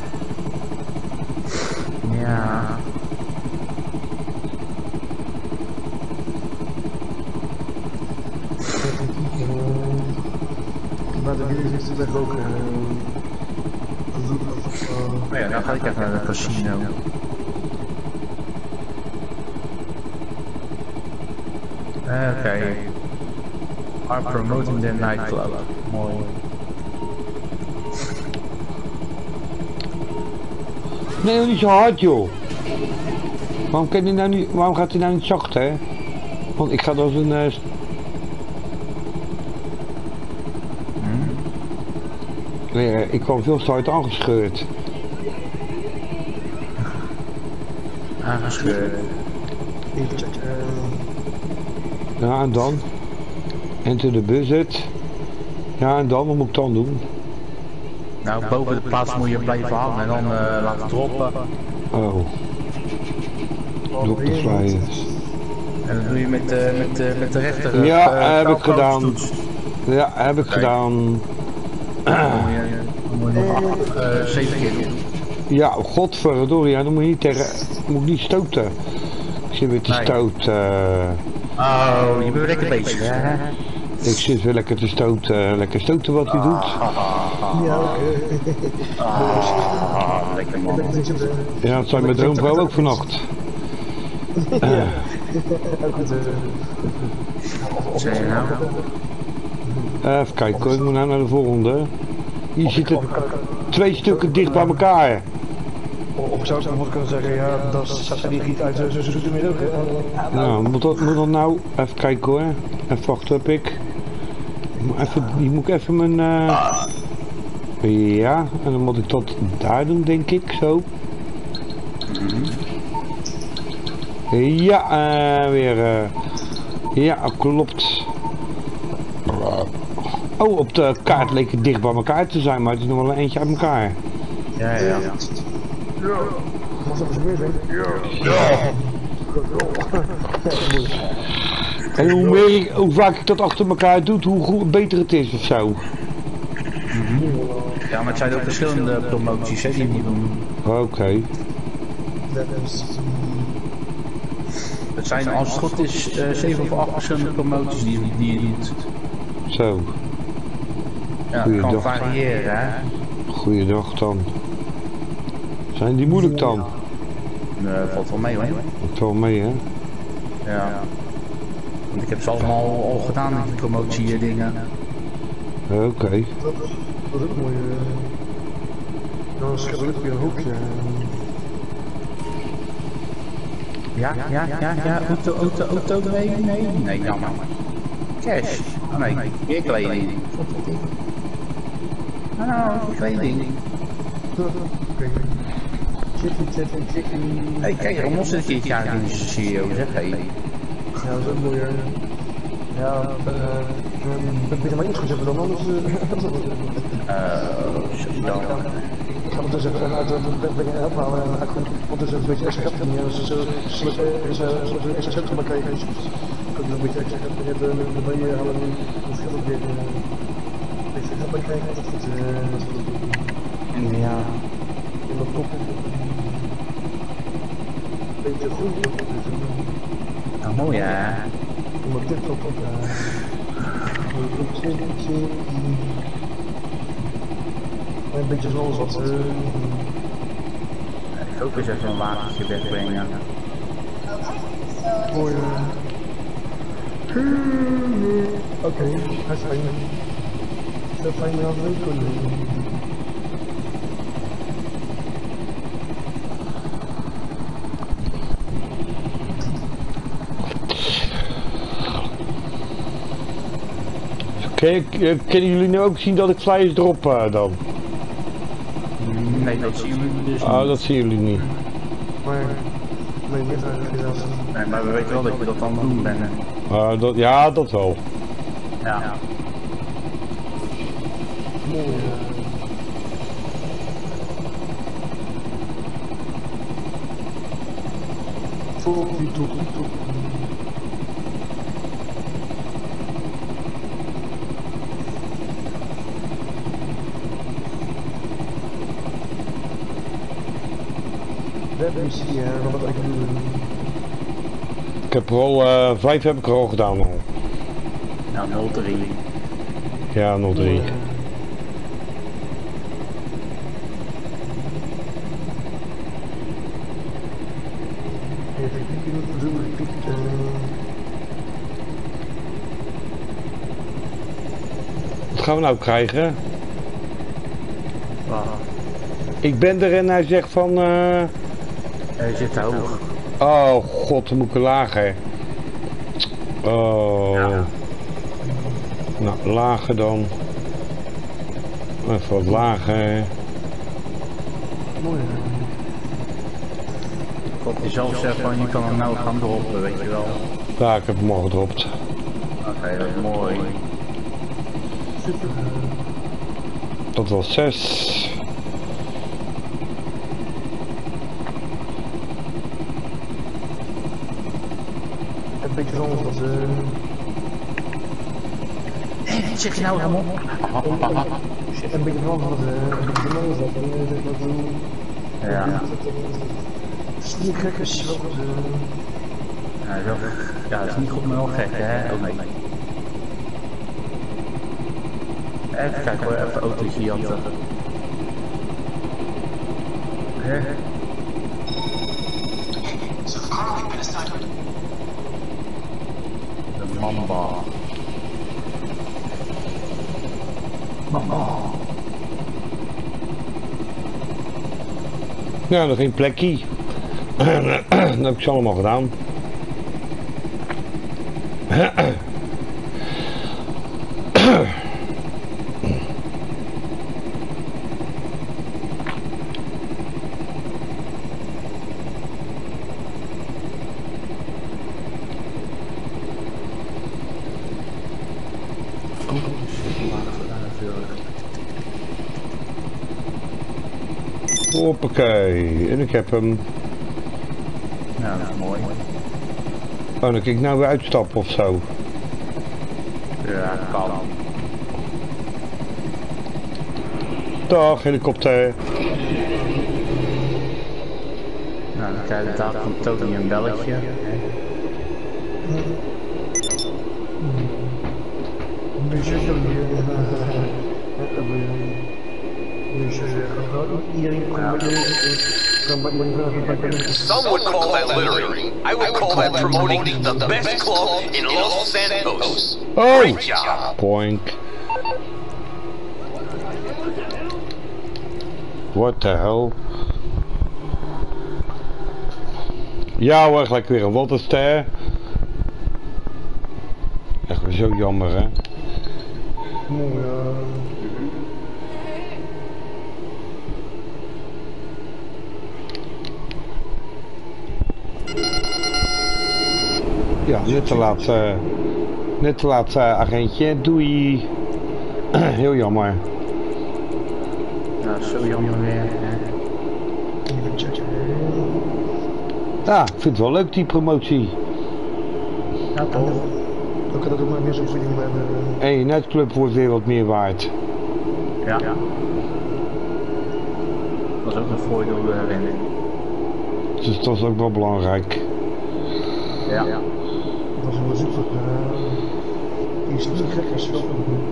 Ja. Maar de muziek is natuurlijk ook. Oh ja, dan ga ik even naar de casino. Oké. Are promoting the nightclub. Mooi. Nee, niet zo hard joh. Waarom gaat hij nou niet zacht, hè? Want ik ga als een... ik kwam veel te hard aangescheurd. Aangescheurd. Even checken. Ja, en dan? Enter de budget. Ja, en dan? Wat moet ik dan doen? Nou, boven de plaats moet je blijven hangen en dan laten droppen. Oh. Drop de flyers. En dat doe je met de rechter. Ja, heb ik gedaan. Ja, heb ik gedaan. Dan moet je nog 7 keer doen. Ja, godverdorie, ja, dan moet je niet moet ik niet stoten. Ik zit weer te stoten. Oh, je bent lekker bezig, hè? Ik zit weer lekker te stoten. Lekker stoten wat hij doet. Ja, Lekker man. Ja, dat zei mijn droomvrouw ook vannacht. Zeg je nou? Even kijken hoor, ik moet nou naar de volgende. Hier zitten 2 stukken dicht bij elkaar. Of zou ik nog kunnen zeggen, ja, dat staat die giet uit zo'n zoete middag. Nou, moet dat nou? Even kijken hoor. Even wachten op ik. Die moet ik even mijn... Ja, en dan moet ik dat daar doen denk ik, zo. Ja, weer... Ja, klopt. Oh, op de kaart leek het dicht bij elkaar te zijn, maar het is nog wel een eentje uit elkaar. Ja. Was dat gebeurd, hè? Ja. En hoe vaak ik dat achter elkaar doe, hoe beter het is of zo. Ja, maar het zijn ook verschillende promoties hè, die je moet doen. Oké. Het zijn, als het goed is, 7 of 8 verschillende promoties die je doet. Zo. Ja, het kan variëren, hè. Goeiedag dan. Zijn die moeilijk dan? Nee, valt wel mee hoor. Valt wel mee hè? Ja. Want ik heb ze allemaal al gedaan, die promotie dingen. Oké. Dat is ook mooi. Dan schep ik weer een hoekje. Ja, auto, nee, jammer. Cash. Oh nee, weer kleding. Kleding. Hé, kijk, er moest een keertje aan in de CEO, zeg hé. Ja, dat is ook mooi. Ja, ik ben er maar ingezet dan anders. Dan. Ik ga ondertussen even uit de brengen ophalen en ik ondertussen een beetje extra geld verdienen. Dus zullen we extra geld maar krijgen. Ik kan nog een beetje extra geld erbij halen en het geld ook weer extra geld bij krijgen. Dat is goed. Ja. In de top. Beetje goed. Nou, mooi hè. Om op dit top. Een beetje zoals wat. Ik ook eens even een wagentje wegbrengen. Mooi. Oké, hij is fijn. Dat fijn dat we ook kunnen doen. Kunnen jullie nu ook zien dat ik flyers drop dan? Nee, dat zien jullie dus niet. Oh, dat zien jullie niet. Maar, nee, niet eigenlijk. Nee, maar we weten wel dat je dat aan het doen bent. Ja, dat wel. Ja. Mooi. Voor die toe. Webmissie, wat ik doe. Ik heb er al 5 heb ik er al gedaan al. Ja, 03. Ja, 03. Wat gaan we nou krijgen? Ik ben er en hij zegt van... Hij zit te hoog. Oh god, dan moet ik lager. Oh. Ja. Nou, lager dan. Even wat lager. Mooi. God, je zelf zegt van je kan hem nou gaan droppen, weet je wel. Ja, ik heb hem al gedropt. Oké, dat is mooi. Super. Dat was 6. Een beetje zoals dat zeg je nou helemaal? een beetje zoals dat Ja. Sneakers. Ja, dat is niet goed, maar wel gek, hè? Oh nee. Even kijken hoor, even autootje jatten. De Mamba. Ja, nog geen plekje. Dat heb ik ze allemaal gedaan. Hoppakee, en ik heb hem. Nou, dat is mooi. Oh, dan kan ik nou weer uitstappen of zo. Ja, dat kan. Dag, helikopter. Nou, dan krijg je daar van Tony een belletje. Some would call that littering. I would call that promoting the best club in Los Santos. Oh! Great job. Boink. What the hell? Ja hoor, gelijk weer een wattenster. Echt weer zo jammer hè. Ja, net te laat agentje, doei. Heel jammer. Nou, zo jammer weer. Hè? Ja, ik vind het wel leuk die promotie. Ja, toch? Dan kan dat ook maar weer zo'n vriendin hebben. Hey, netclub wordt weer wat meer waard. Ja. Dat was ook een voordeel erin. Dus dat is ook wel belangrijk. Ja. Dat was wel super. Die is niet gek als wel.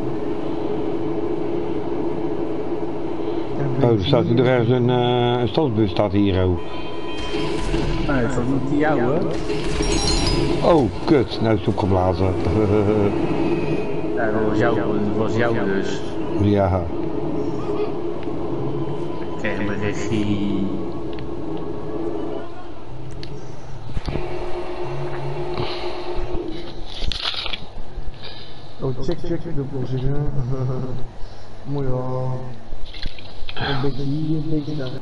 Oh, er staat hier ergens een stadsbus staat hier oh. Nee, dat is niet die jou hoor. Oh, kut, nou is het opgeblazen. Ja, dat was jou dus. Ja. Ik kreeg een regie. Oh, check, dubbel zeggen. Mooi hoor. Een beetje hier, een beetje daar.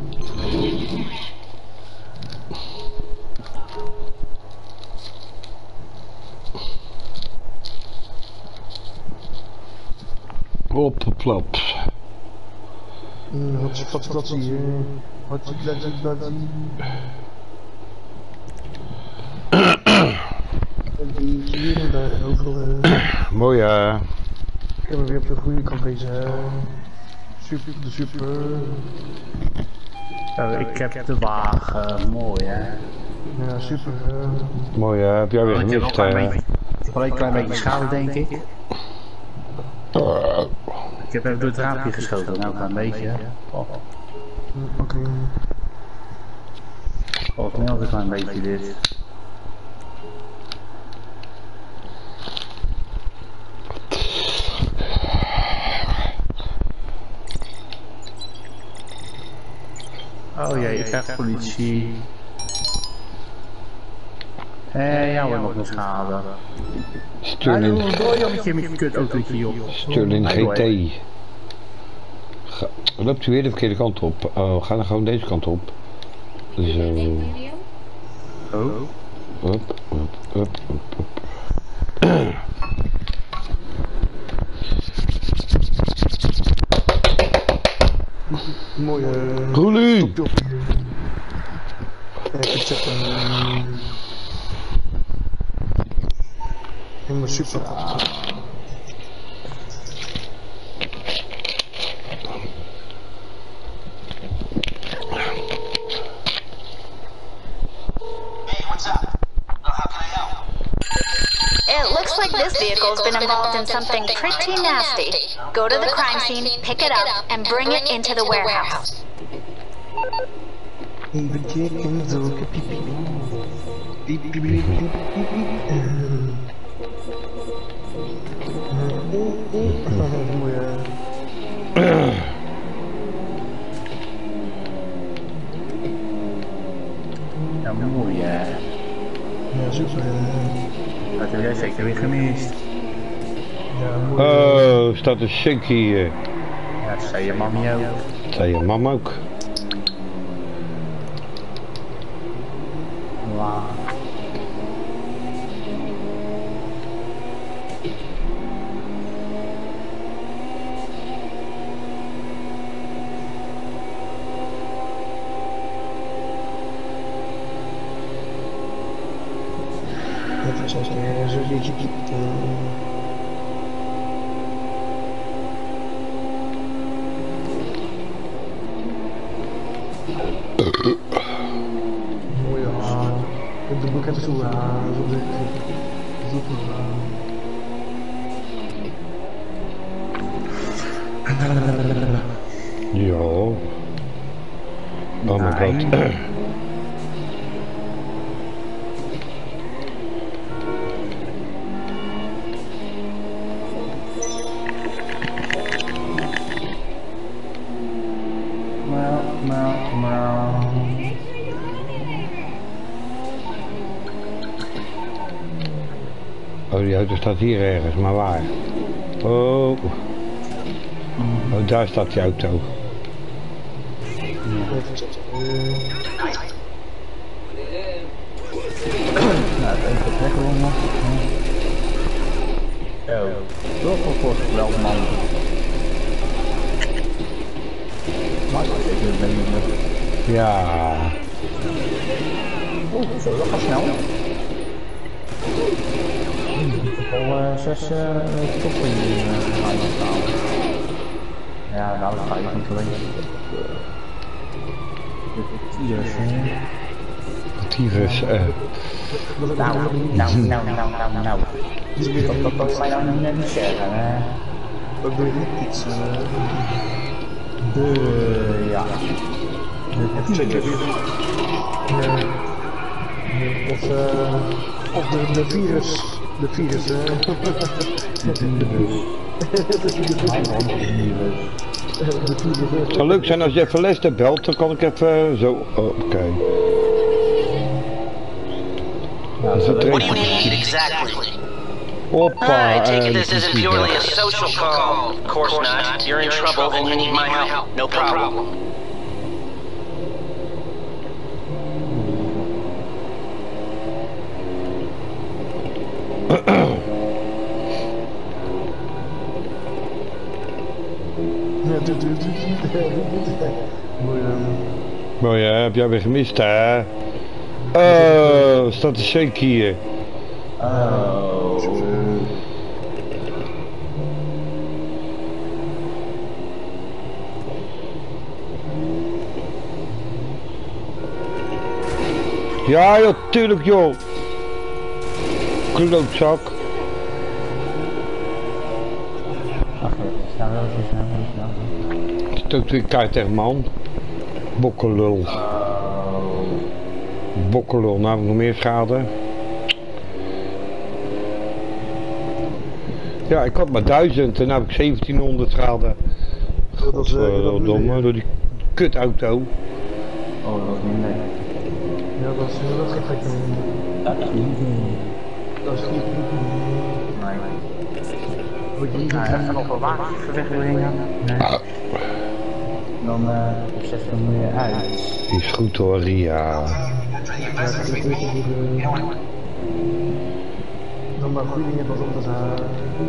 Op, plop. Wat zie je? Wat zie je? Hier en daar overal. Mooi Ik heb weer op de goede kant bezig. Super. Ik heb de wagen, mooi hè. Ja, super. Mooi heb jij weer Ik heb gemist wel een klein beetje schade denk ik. Ik heb even door het raampje geschoten, nou een klein beetje. Oké. Volgens mij ook een klein beetje dit. Oh jee, ik krijg politie. Ja hoor, nog een schade. Sterling. Met je kutautootje joh. Sterling GT. Loopt u weer de verkeerde kant op? Oh, ga dan gewoon deze kant op. Zo. Up. Mooi. Roelie! Ik heb checken. Helemaal super. It looks like this vehicle's been involved in something pretty nasty. Go to the crime scene, pick it up, and bring it into the warehouse. Even checken, zo piep. Ja, mooi hè. Ja, super. Dat heb jij zeker weer gemist. Ja, mooi. Oh, staat een shanky hier. Ja, dat zei je mami ook. Zei je mam ook. Wauw. zoals zo'n beetje mooi ik de boeket zo Ja. Oh mijn god. Oh, die auto staat hier ergens, maar waar? Oh. Oh, daar staat die auto. Nou, het even weggewonnen. Zo, toch voor wel man. Maar ik ben niet. Ja. Oeh, zo, dat gaat snel. Al 6 toppen hier gaan we halen. Ja, nou dat ga je niet alleen. De tyfus, Nou. Dat ga je nou net niet zeggen, hè. Wat doe je niet iets? Ja. Of de virus. De virus, Het zou leuk zijn als je even Lester belt, dan kan ik even zo... Oh, oké. What do you need exactly? Hoppa, I take it this isn't purely a social call. Of course not. You're in trouble and you need my help. No problem. Mooi hè, heb jij weer gemist hè? Oh, staat de shake hier. Oh. Ja joh, tuurlijk joh. Klootzak. Het is ook weer kaart tegen man. Bokkelul. Bokkelul, nou heb ik nog meer schade. Ja, ik had maar 1000 en nu heb ik 1700 schade. Dat is domme, door die kutauto. Oh, dat is niet leuk. Ja, dat is gek. Dat is niet Dat is niet goed. Nou, even nog een wagen wegbrengen. Dan zet je hem weer uit. Die is goed hoor, Ria. Dan maar goede dingen pas op te zijn.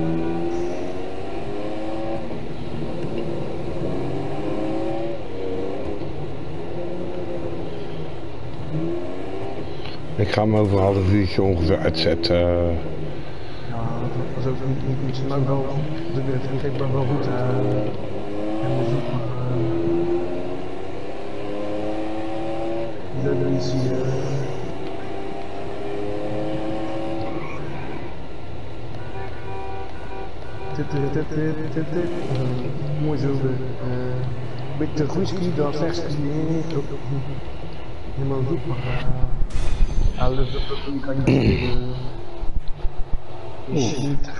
Ik ga hem over een half uurtje ongeveer uitzetten. Ja, dat is ook niet zo lang wel. Ik denk wel goed. Helemaal zoek, maar. Dat is hier. Mooi zo. Beetje groeski, dan slechts helemaal goed, maar. Dat kan je niet.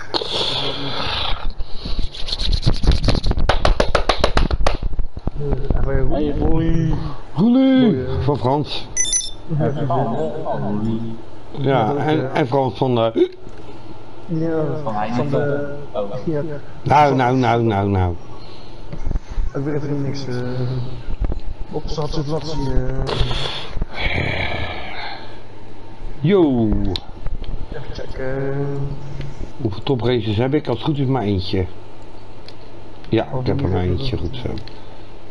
Hey, boy. Goeie. Van Frans. Ja, en Frans van de... Ja, van de... Ja. Nou. Ik weet even niks. Opstandssituatie. Yo. Even checken. Hoeveel topraces heb ik? Als het goed is maar eentje. Ja, ik heb er maar eentje, goed zo.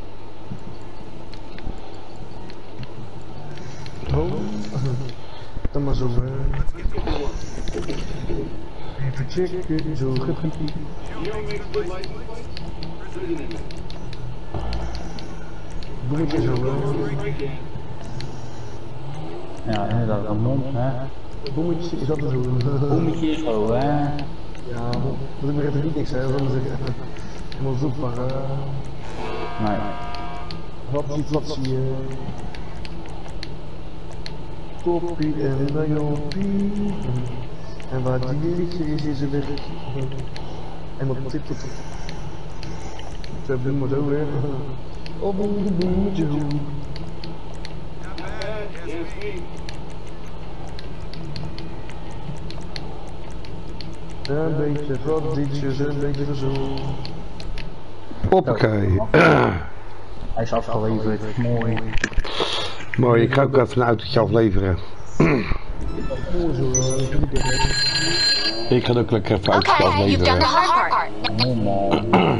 Oh. dan maar zo. Even checken, zo. Boemetje zo. Ja, inderdaad, een mond, hè. Boemetje is dat zo. Boemetje zo, hè. Ja, dat ik even niet niks hè, dan zeg ik helemaal zoekbaar. Nee. Wat zie je? Koppie en Najoppie. En waar die is, is ze weg. En wat tip tot. Ze doen maar zo weer. Op een boemetje. Een beetje van ditjes, een beetje van zo. Hoppakee. Hij is afgeleverd, mooi. Mooi, ik ga ook even een autootje afleveren. Ik ga ook lekker even een autootje Okay, you've done the afleveren. hard part. Normaal.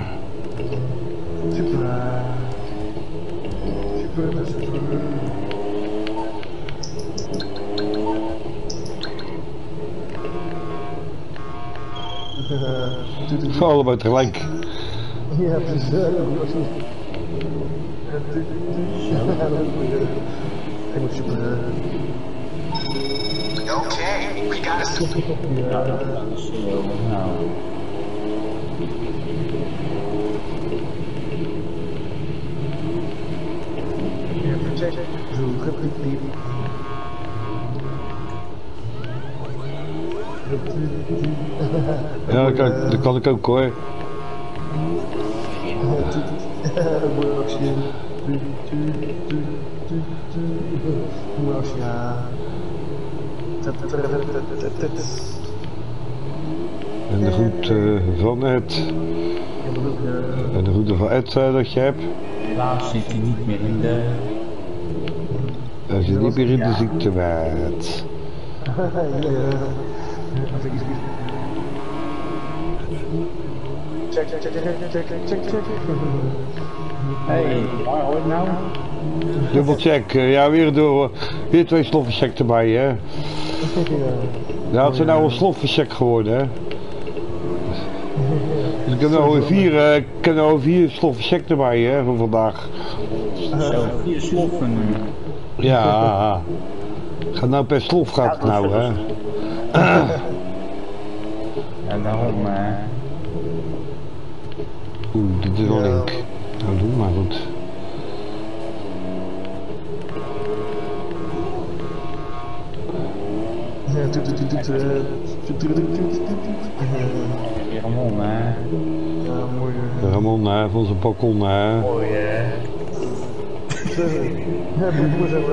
Allebei tegelijk. Ja, precies. Ik moet super. Okay, we got it. Ja, dat is zo. Nou. Zo, repliek. Ja, dat kan ik ook hoor. Mooie actie. Mooie actie, ja. En de groet van Ed. En de groeten van Ed dat je hebt. Helaas zit hij niet meer in de... Hij zit niet meer in de ziektewet. Check. Hey, waar hoor je nou? Dubbelcheck, ja weer 2 sloffencheck erbij hè. Ja, het zijn nou een sloffencheck geworden hè. Dus ik heb nou 4 sloffencheck erbij hè voor vandaag. Zo, 4 sloffen nu. Ja, gaat nou per slof gaat het nou hè. En daarom, Oeh, dit is wel link. Nou doe maar goed. Ramon, hè. Ja, mooi. Ramon hè, van zijn balkon hè. Mooi, hè. Ja, boeien zo.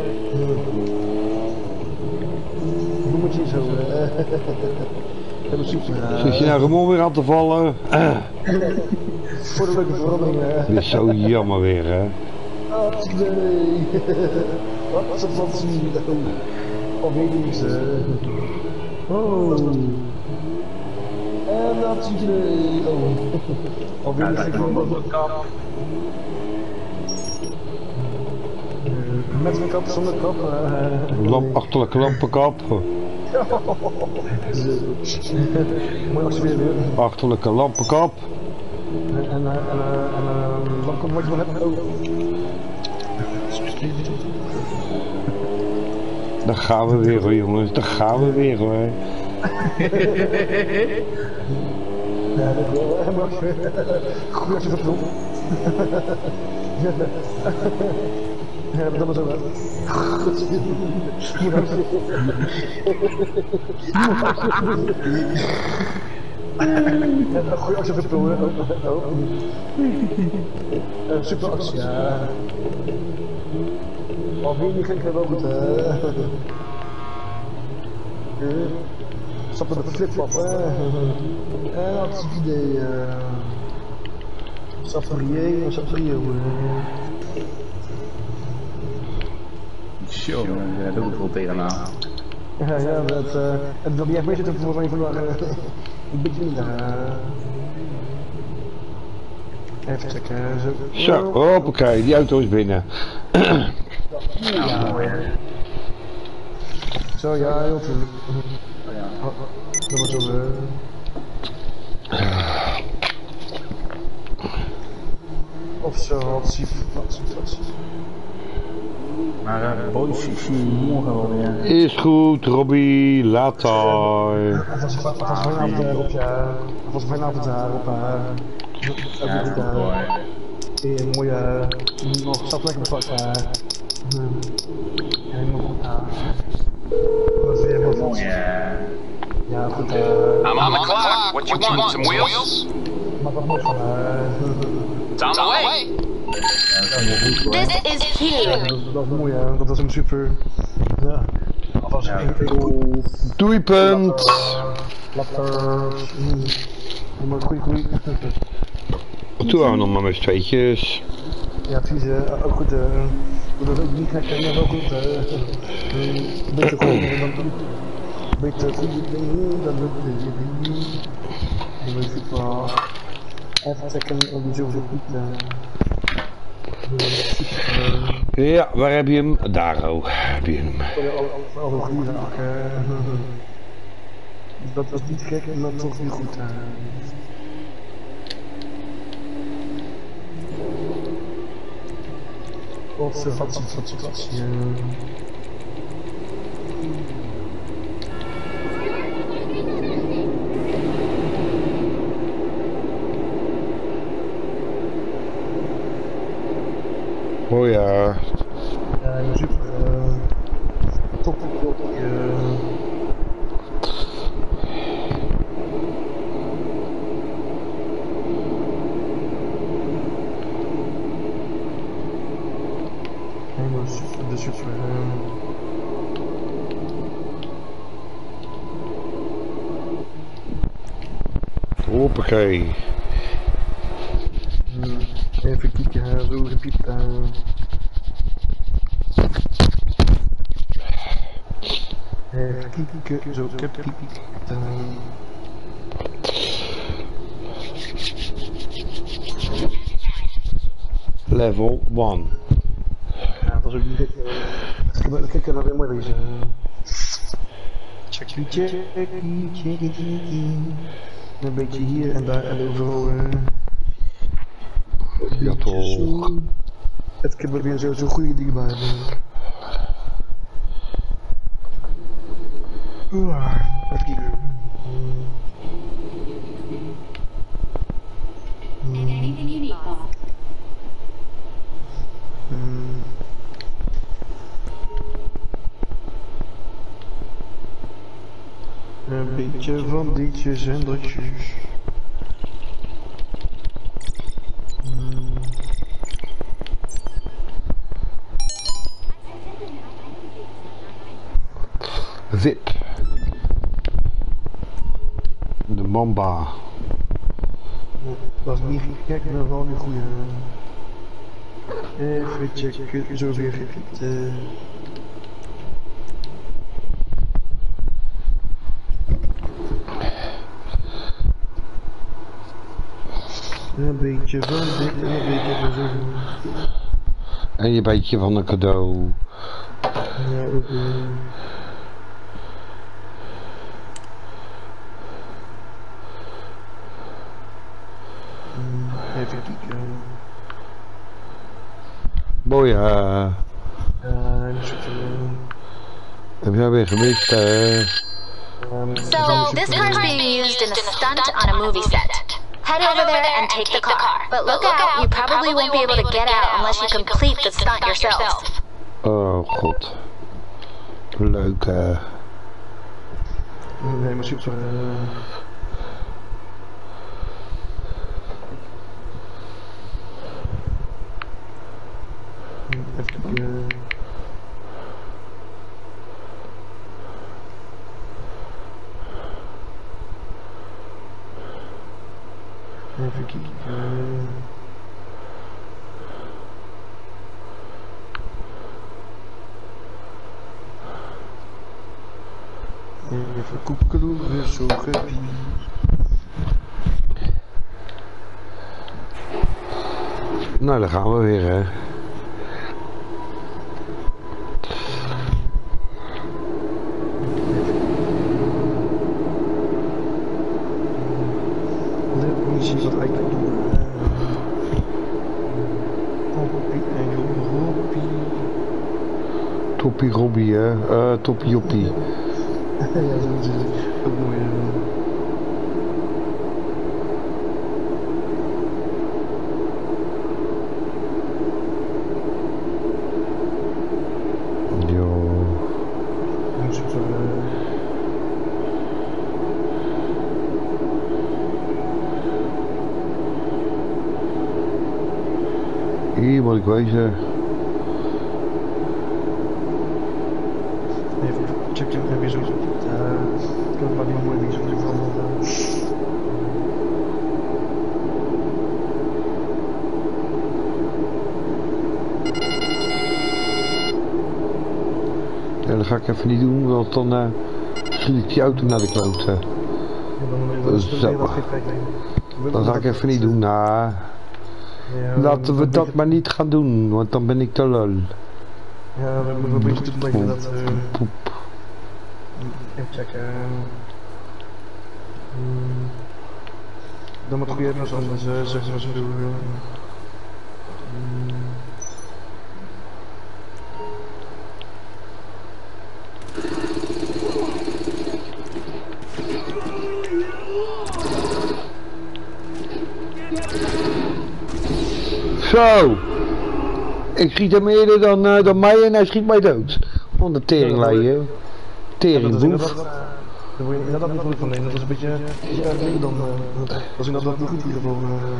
Boemetje zo. Helemaal super. Zit je nou Ramon weer aan te vallen? Voor de leuke verandering. Dit is zo jammer weer hè. Nee. Wat een fantasie. Alweer niks. Oh. En dat zie je. Oh. Alweer niks. Met een kap, zonder kap. Achterlijke lampenkap. Mooi actie weer. Achterlijke lampenkap. En een lampenkap wat je wel hebt. Oh. Daar gaan we weer hoor jongens, daar gaan we weer hoor. Ja, dat wil wel. Goed als je dat doet. Ja, dat was ook wel. Goeie actie voor het super actie, ja. Alweer niet gek, wel goed. Stappen met de flipflop, en dat is het idee. Safarié. Zo, daar doe ik wel tegenaan. Ja, het wil niet echt mee zitten voor vandaag. Een beetje minder. Even checken, Zo, hoppakee, die auto is binnen. Ja, mooi hè. Zo, ja, heel goed. Dat was zo. Observatie. Maar boys, ik zie je morgen wel weer. Is goed, Robbie, later. Het was vanavond daarop, ja. Het was vanavond daarop, Ja, dat is mooi. een mooie, nog stap lekker bevat, helemaal goed, dat was weer heel goed. Ja, goed, I'm on the clock. What you want? Some wheels? maar wat nog van, It's on the way. This is huge. dat was mooi, dat was hem super, ja. Dat was een Doeipunt. lekker, helemaal goed. Toen waren we nog maar met z'n tweetjes. Ja, precies, ook goed, dat is ook niet gek, maar wel goed, beter gewoon, beter goed, dan lukt het niet. En dan zit wel, even checken of die zoveel goed, Ja, waar heb je hem? Daar, oh, heb je hem. al een goede dag, dat was niet gek en dat toch niet goed. Observatie. Oh ja. Ja, super. Top. Helemaal super, de super. Hoppakee. Even kijken, zo gepiept. Even kijken, zo gepiept. Level 1. Ja, dat was ook niet gek. Kijk, dat weer mooi wezen. Check. Een beetje hier en daar en overal. Ja toch. Het kan er weer zo'n goede dingen bij hebben. Even kijken. Een beetje van ditjes en datjes. Zip. De Mamba. Dat is niet gek, maar wel een goede. Even checken, zo weer gefikt. Een beetje van dit en een beetje van zo. En je beetje van een cadeau. Ja, ook even kijken. Mooi heb jij weer gemist So, this car's being used in a stunt on a movie set. Head over there and take the car. But look out, you probably won't be able to get out unless you complete the stunt yourself. Oh god. Leuk Nee, maar super. Even kijken. Even kijken. Even koekeloe, weer zo geppie. Nou, daar gaan we weer hè. Toppie Robbie, hè? Toppie Joppie. Ja, zo is het. Ook mooi. Hier moet ik wezen. Even checken, heb je zo. Ik heb maar die mooi niet zo van. Ja, dat ga ik even niet doen, want dan schiet ik die auto naar de kloten. Dat ga ik even niet doen, nou. Ja, laten we dat maar niet gaan doen, want dan ben ik te lul. Ja, we moeten een beetje toeleggen dat... even checken... dan moet ik weer nog anders zeggen wat ze doen. Zo! Ik schiet hem eerder dan mij en hij schiet mij dood. Van de teringleier. Teringboef. Daar word je inderdaad niet goed van nemen. Dat is een beetje erg dan... dat is inderdaad niet goed in ieder geval.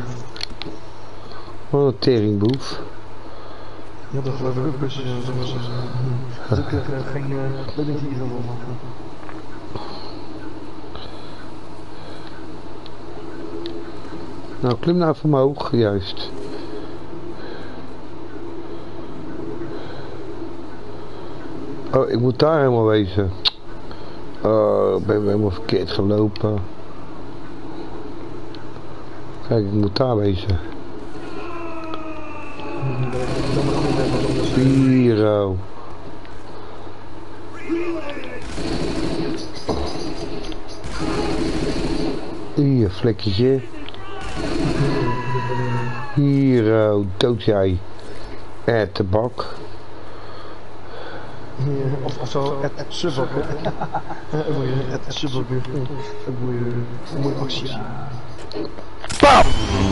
Wat een teringboef. Ja, dat geloof ik ook. Dus dat is ook geen leuk in ieder geval maken. Nou, klim nou even omhoog, juist. Oh, ik moet daar helemaal wezen. Oh, ik ben helemaal verkeerd gelopen. Kijk, ik moet daar wezen. Piro. Hier, vlekketje. Hier, dood jij. De bak. Of zo, het subbak. Het subbak. Een mooie actie. Pam!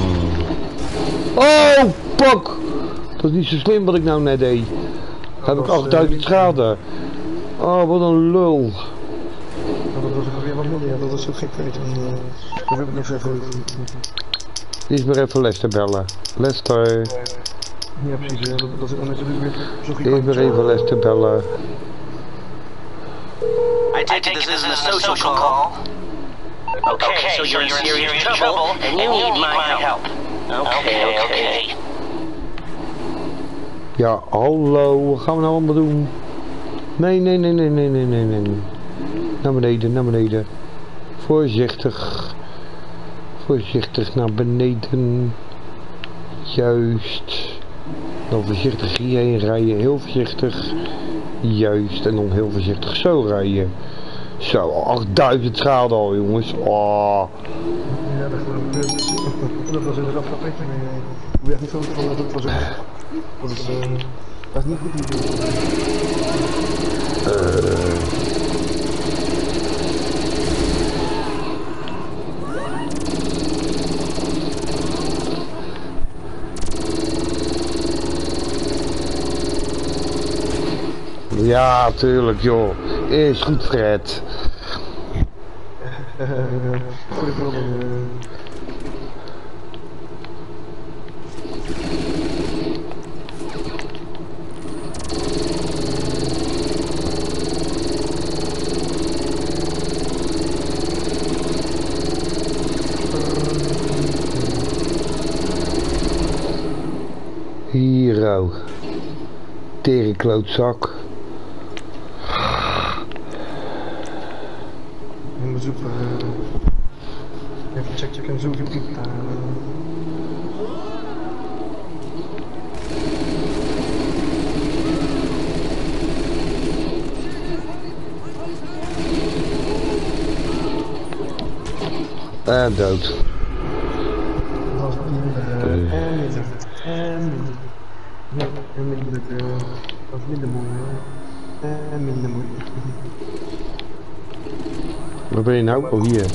Oh, pak! Dat is niet zo slim wat ik nou net deed. Dan heb ik 8000 schade. Oh, wat een lul. Dat was ook weer wat minder, dat is zo gek weten. Dat heb ik nog even... Is maar even Lester bellen. Lester. Ja, precies. Dat is natuurlijk weer zo gek. Is maar even Lester bellen. I take this as a social call. Okay, so you're in serious trouble and you need my help. Okay. Ja, hallo, wat gaan we nou allemaal doen? Nee. Naar beneden. Voorzichtig. Voorzichtig naar beneden. Juist. Dan voorzichtig hierheen rijden. Heel voorzichtig. Juist. En dan heel voorzichtig zo rijden. Zo, 8000 schade al, jongens. Oh. Ja, dat geloof ik. Dat was inderdaad perfect. Ik ben echt niet zo van dat het was ook. Dat is niet goed natuurlijk. Ja, tuurlijk joh. Is goed, Fred. Goeie problem. Hier ook. Teringklootzak. En we zoeken... even checken en zoeken. En dood. Dat was minder. En minder. Ja, en minder. Dat was minder mooi. Minder moeilijk. Waar ben je nou? Oh, hier.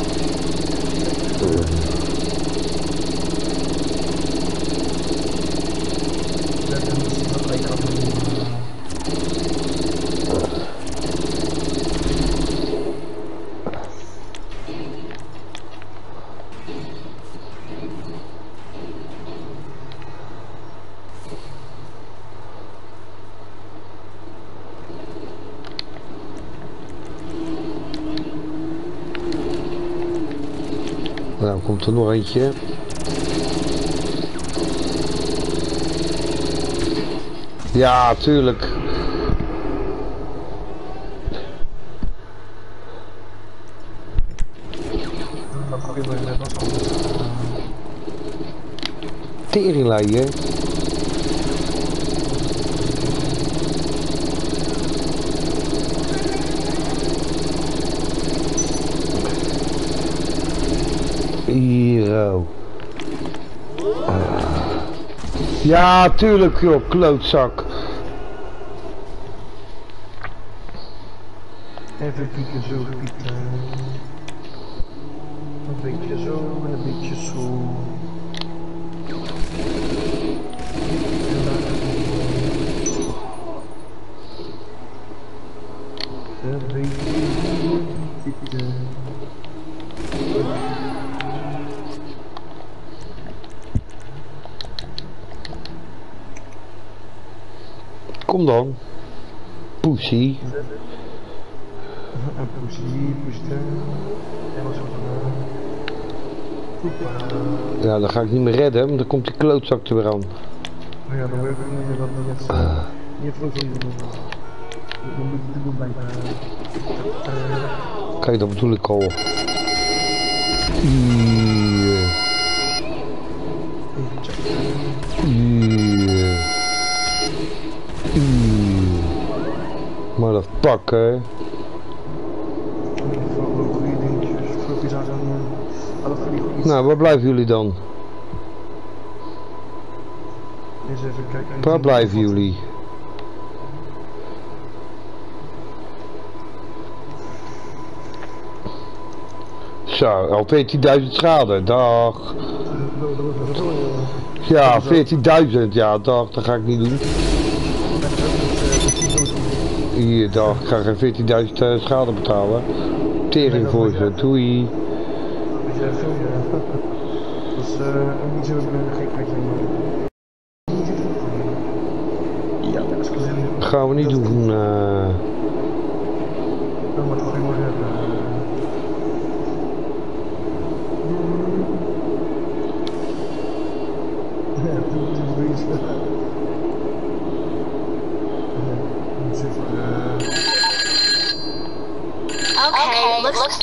Nou, komt er nog eentje. Ja, tuurlijk. Teringlijn. Hier. Ja, tuurlijk joh, klootzak. Even pieken zo, pieken. Een beetje zo en een beetje zo. Een beetje pieken. Kom dan. Poesie. Een poesie, poesie. En wat soort van... Ja, dan ga ik niet meer redden, want dan komt die klootzak er weer aan. Nou ja, dan wil ik niet meer dat niet het niet doen. Dan moet je het doen bij Kijk, dat bedoel ik al. Hier. Hier. Motherfucker. Nou, waar blijven jullie dan? Eens even kijken. Waar blijven jullie? Zo, al 14.000 schade, dag. Ja, 14.000, ja, dag, dat ga ik niet doen. Hier, dag, ik ga geen 14.000 schade betalen. Tering voor ze, doei. Dat is niet zo gek. Ja, dat is gezin. Gaan we niet doen. Dan moet ik geen morgen hebben. Okay, looks...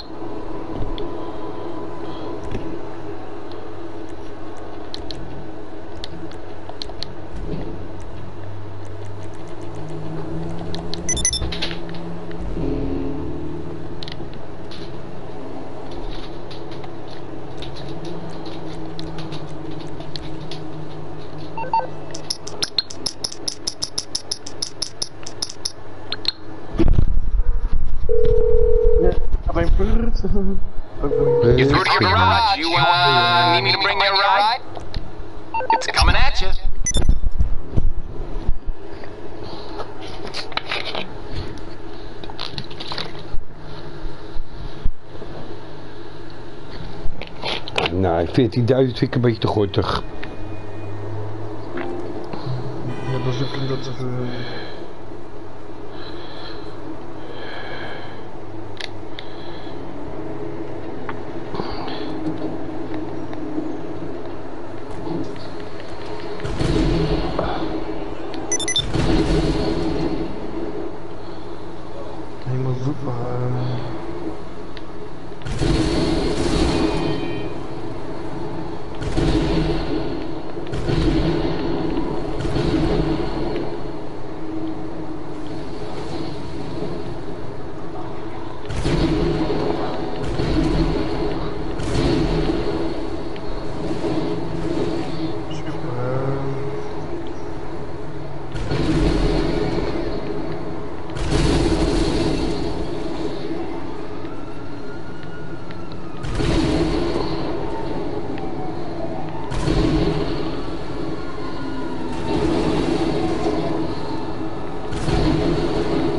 You're through to your garage. You, need me to bring you a ride? It's coming at you. Nou, 14.000 vind ik een beetje te gortig. Ja, dat is ook dat even... Helemaal super.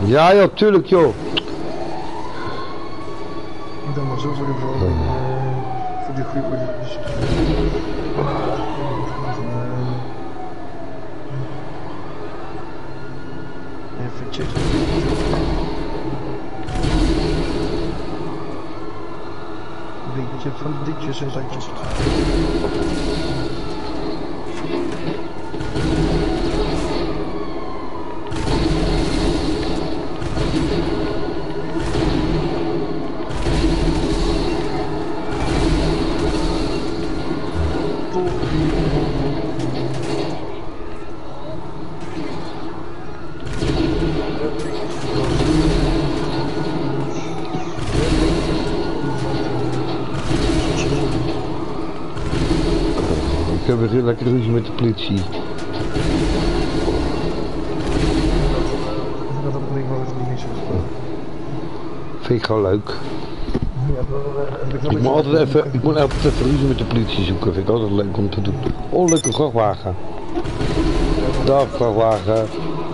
Ja joh, tuurlijk joh. Ik dan maar zo voor de voor die goede politie. Even checken. Een beetje van ditjes en zatjes. Ik heb weer lekker ruzie met de politie. Dat ik wel het niet zo. Vind ik gewoon leuk. Ik moet altijd even ruzie met de politie zoeken, vind ik altijd leuk om te doen. Oh, leuke vrachtwagen. Dag vrachtwagen.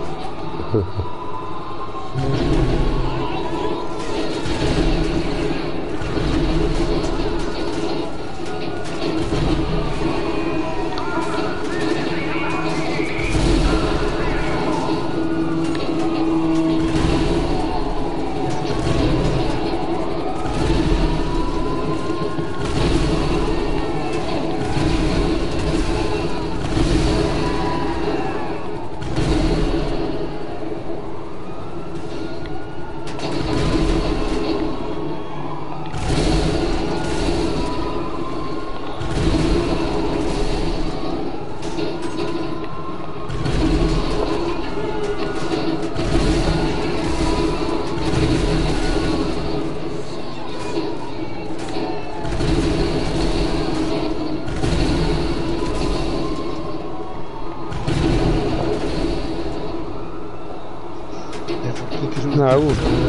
Nou.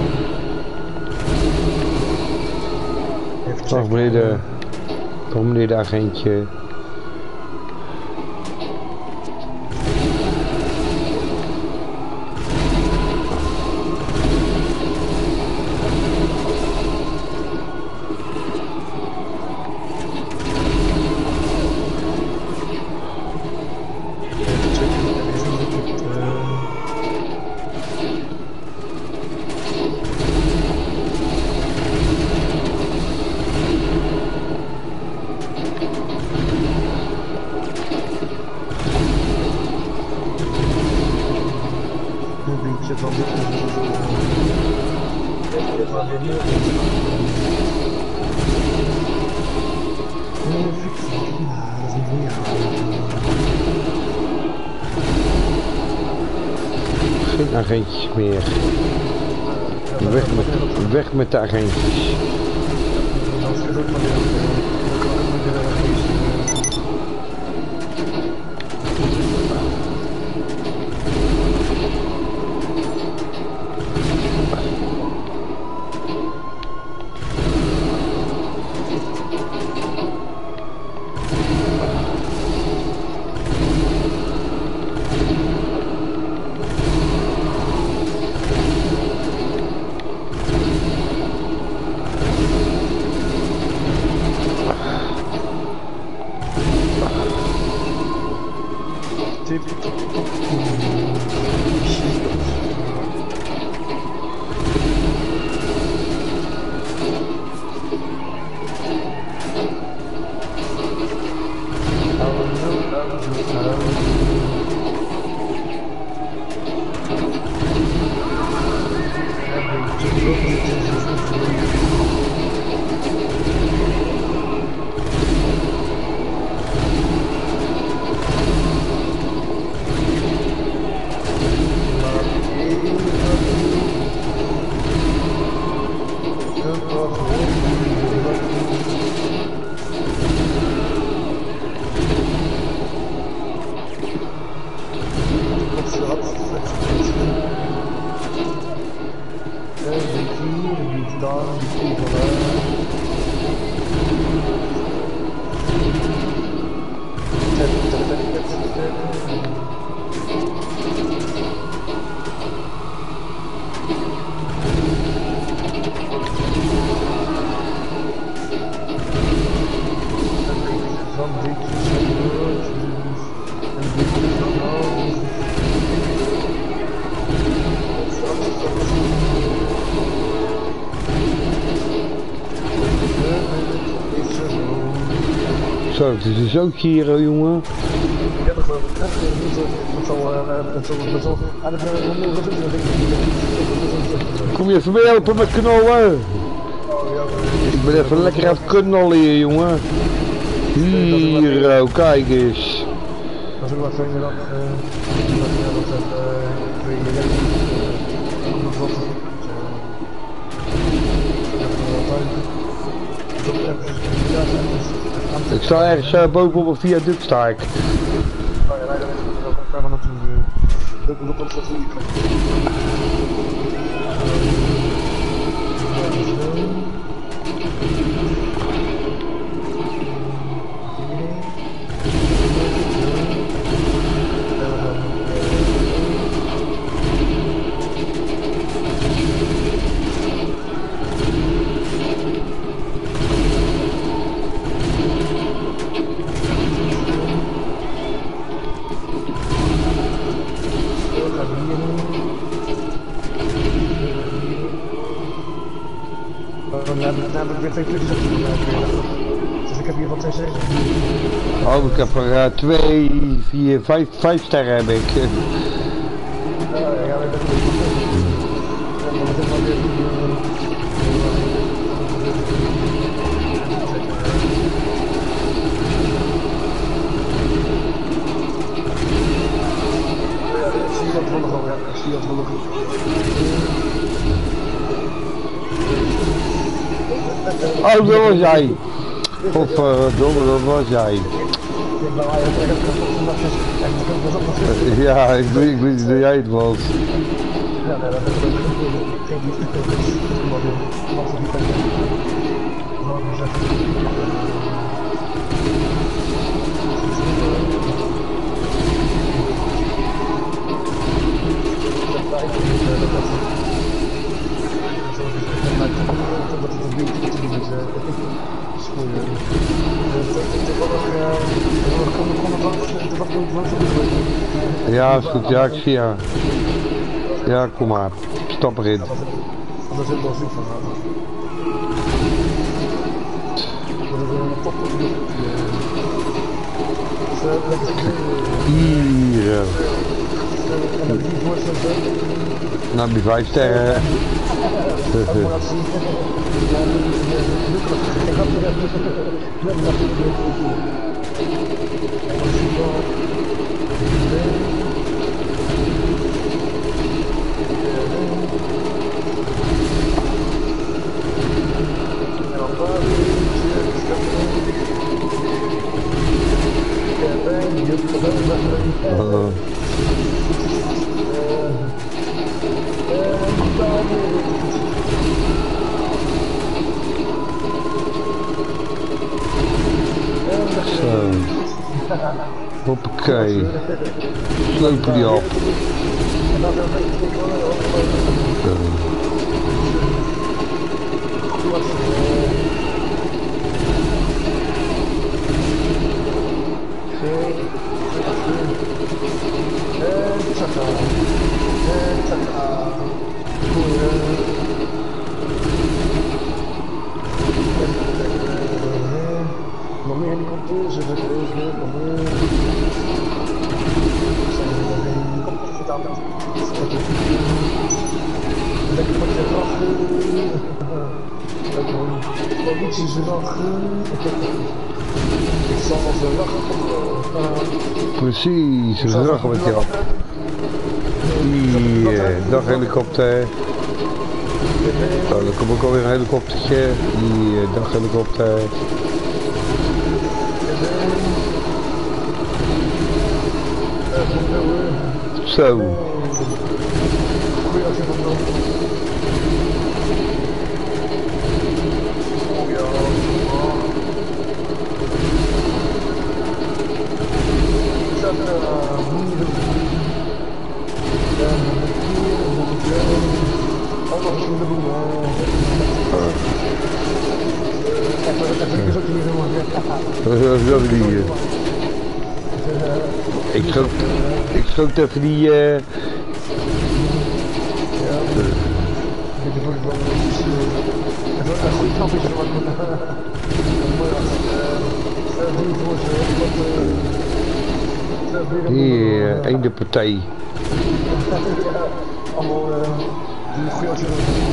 Dag meneer de agentje. Geen agentjes meer. Weg met de agentjes. Zo, het is een zootje hier, jongen. Ja, dat geloof ik. Dat zal Kom je even mee helpen met knallen? Ik ben even lekker aan het knallen hier, jongen. Hier, kijk eens. Dat is ook wat verder dan. Ik sta ergens bovenop een viaduct sta ik. Dan heb ik weer 2 plukjes op dus ik heb hier wat 2 sterren. Oh, ik heb er 2, 4, 5 sterren heb ik. Ja, dat is Oh, dat was jij. Godverdomme, dat was jij. Ja, ik wist dat jij het was. Ja, is goed. Ja, ik zie ja. Ja, kom maar. Stap erin. Dat is heel wel zoek van Hier. Nou, die 5 sterren. Zo. Hoppakee. Slopen die op. Nog meer helikopters, nog meer. Lekker wat je lachen. Politie ze lachen. Ik zal wel zo lachen. Precies, ze lachen met jou. Hier, dag helikopter. Zo, dan komt ook alweer een helikoptertje. Hier, dag helikopter. Zo. Dat is die. Ik schoot even die. Hier, één de partij. Allemaal die goede actie.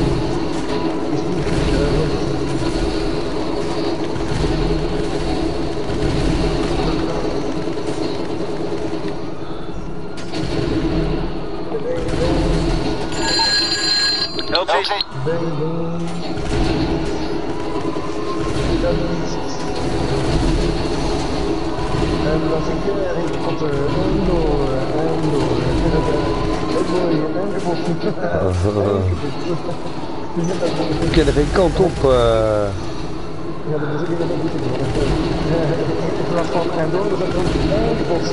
En dan zie je helikopter en door en door. Ik ken er geen kant op. Ja, dat was ik inderdaad niet te doen. Ik was van en door, dus dat was een post.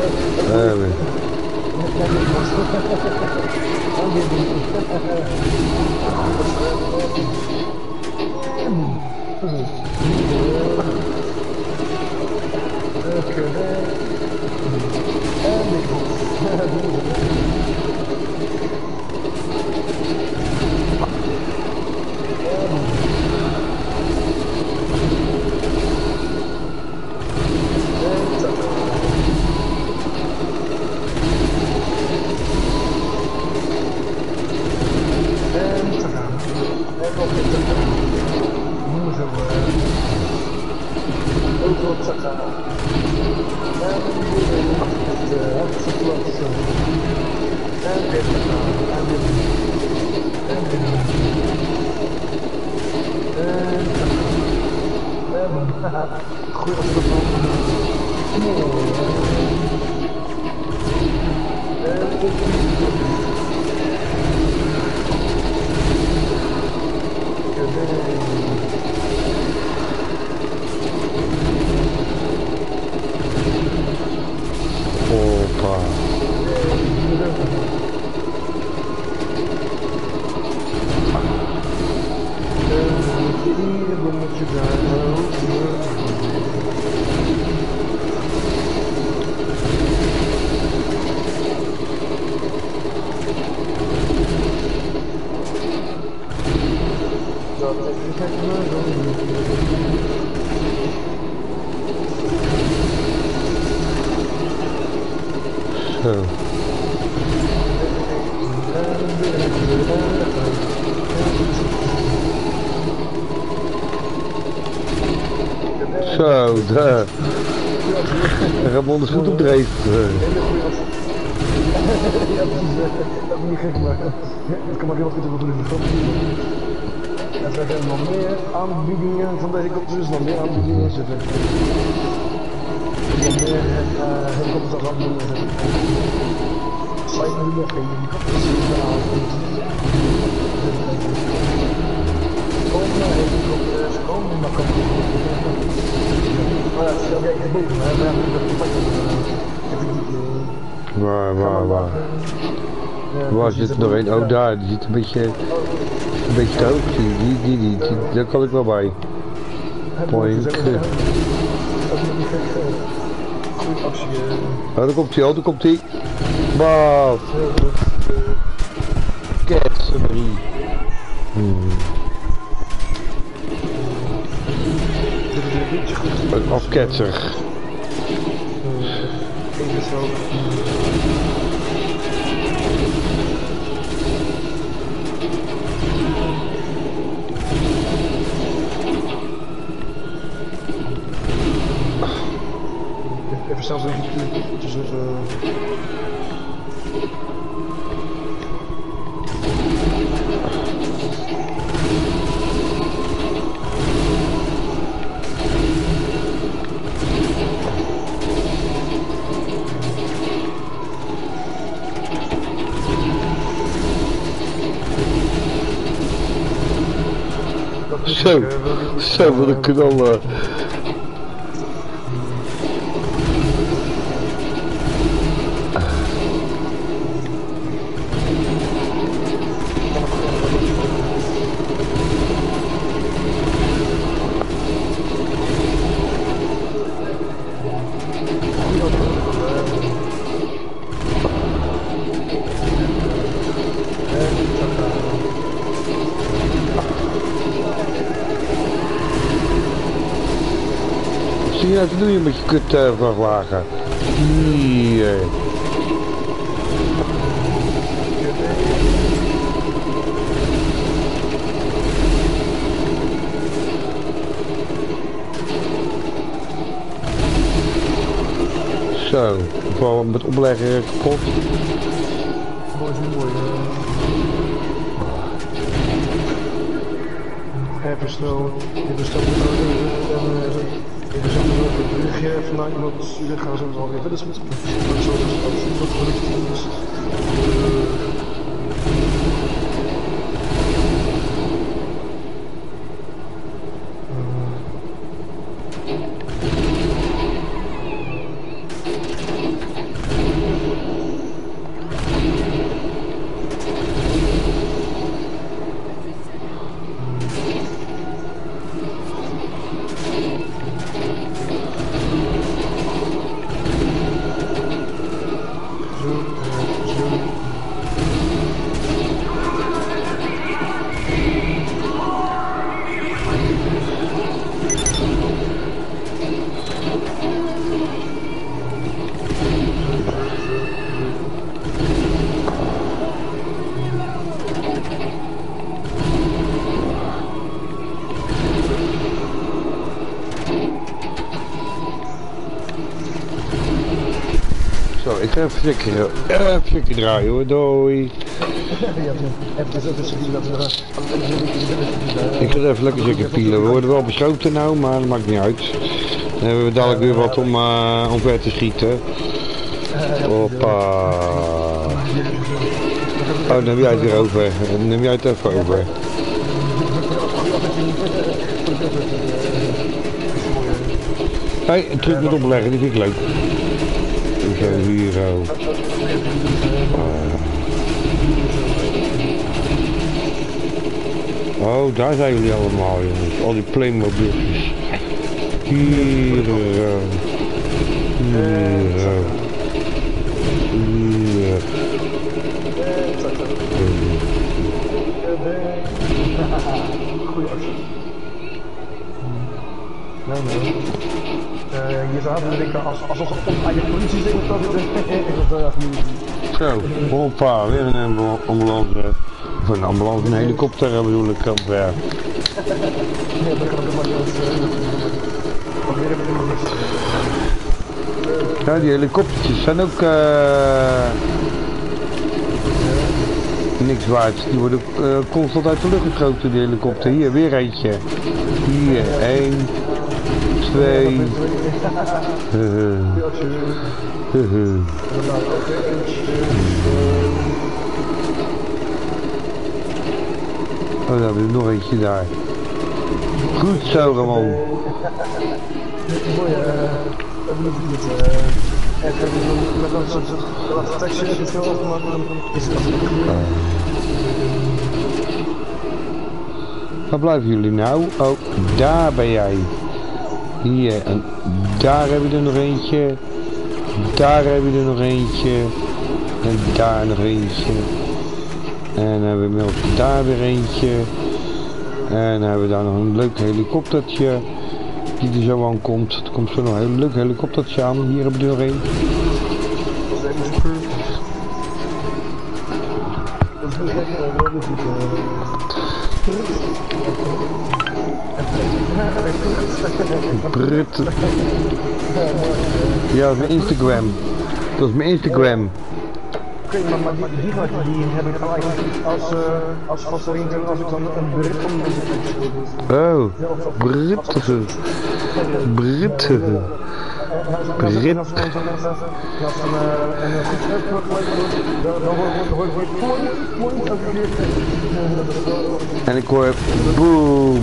Zo, daar. Ramon is goed op dreef. Ja, dat moet niet gek maken. Het kan maar heel wat goed doen in de film. Er zijn nog meer aanbiedingen van de helikopters, nog meer aanbiedingen zitten. Nog meer helikopters aanbiedingen zitten. Zijn er nog geen helikopters in de avond? Kom maar helikopters, kom maar helikopters. Maar ja, stel jij even boven, hè? We hebben het Waar? Waar zit er nog een? Oh, daar, die zit een beetje te hoog. Die, daar kan ik wel bij. Point. Oh, daar komt hij. Wat? Ketserie. Een afketser. Even zelfs een tussen. Zo wat een knallen. je nou te doen, je met je kut vrachtwagen? Hier. Zo, vooral met opleggen kapot. Mooi, mooi. Even snel, even snel even snel een brugje vanuit iemand sturen, gaan ze alweer verder met Zo, ik ga even checken draaien hoor, doei. Ik ga even lekker checken pielen. We worden wel beschoten nou, maar dat maakt niet uit. Dan hebben we dadelijk weer wat om ver te schieten. Hoppa. Oh, dan neem jij het weer over. Dan neem jij het even over. Hé, een truc met opleggen, die vind ik leuk. Zo, hier zo. Oh, daar zijn jullie allemaal jongens. Al die Playmobil's. Hier zo. Hier zo. Hier. Goeie actie. Nee. Je zou hebben denken alsof het eigen politie zit of zo, hoppa, weer een ambulance. Of een ambulance, een helikopter bedoel ik dan weer. Ja, dat kan ik maar niet. Ja, die helikoptertjes zijn ook niks waard. Die worden constant uit de lucht geschoten, die helikopter. Hier, weer eentje. Hier, 1, 2. Oh, daar hebben we nog eentje daar. Goed zo, Ramon. Waar blijven jullie nou? Oh, daar ben jij. Hier, en daar heb je er nog eentje. Daar heb je er nog eentje. En daar nog eentje. En dan hebben we inmiddels daar weer eentje. En dan hebben we daar nog een leuk helikoptertje. Die er zo aan komt. Er komt zo nog een leuk helikoptertje aan. Hier hebben we er nog één. Brut. Ja, dat is mijn Instagram. Dat is mijn Instagram. Oké, maar die heb ik gelijk als vaste ringtoon als ik dan een Brit om de Oh, Britten. Britten. Brit. En ik hoor boom.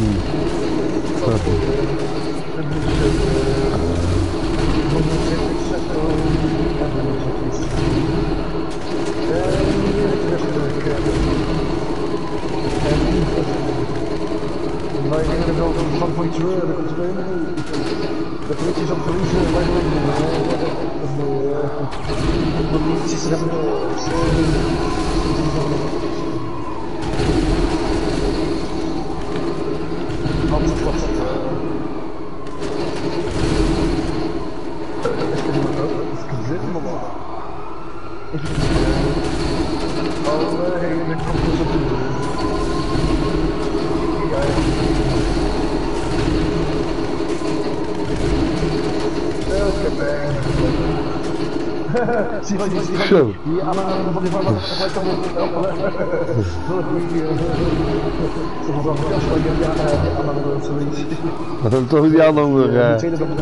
Wij hebben wel van voor iets weer, dat komt er de politie is op verliezen, wij willen de politie is er Zo. Ja, maar van die van ik kan niet helpen. Wat dan toch die andere?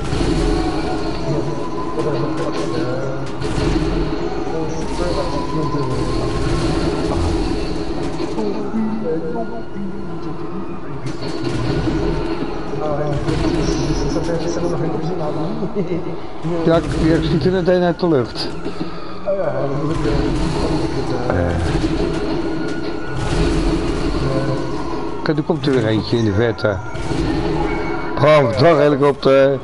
Ja, ik schiet er meteen uit de lucht. Kijk, er komt er weer eentje in de verte. Oh, dag helikopter.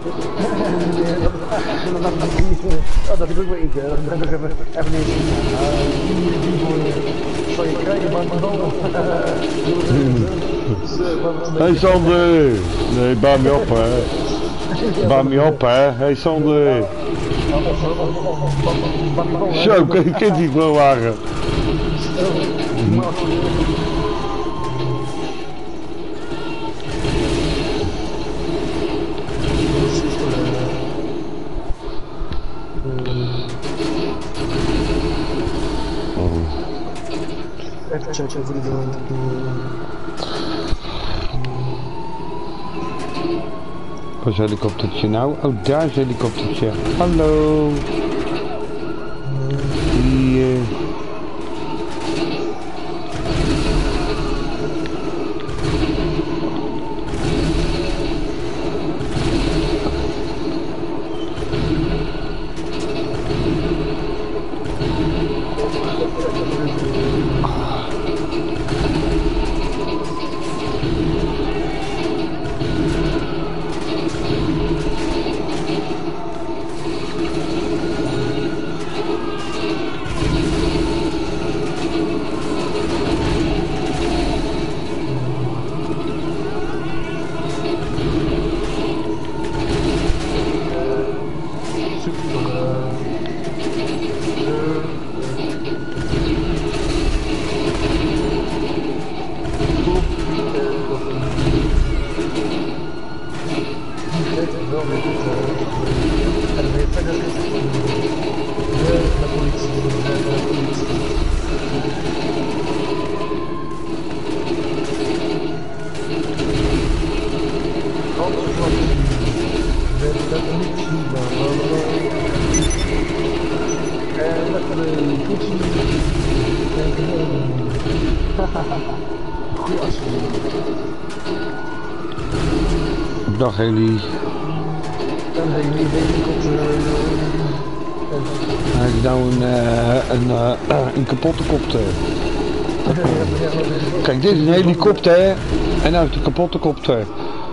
Oh, dat heb ik ook wel eentje. Dat heb ik even niet. Zal je krijgen, maar Hey Sander! Nee, baan me op hè. Baan me op hè. Hey Sander! Zo, kent die vrachtwagen. Even checken voor die Waar is het helikoptertje nou? Oh, daar is het helikoptertje. Hallo. Hier. Dag Heli. Hij is nou een kapotte kopter. Kijk, dit is een helikopter en nou is een kapotte kopter.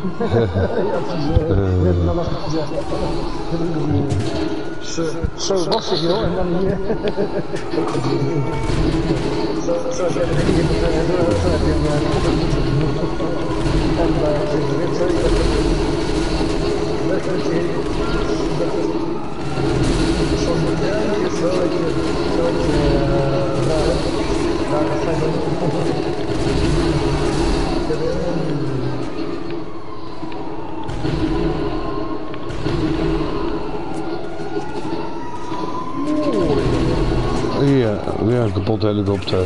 Zo was het joh, en dan hier. Zo heb je Ja, weer een kapotte helikopter.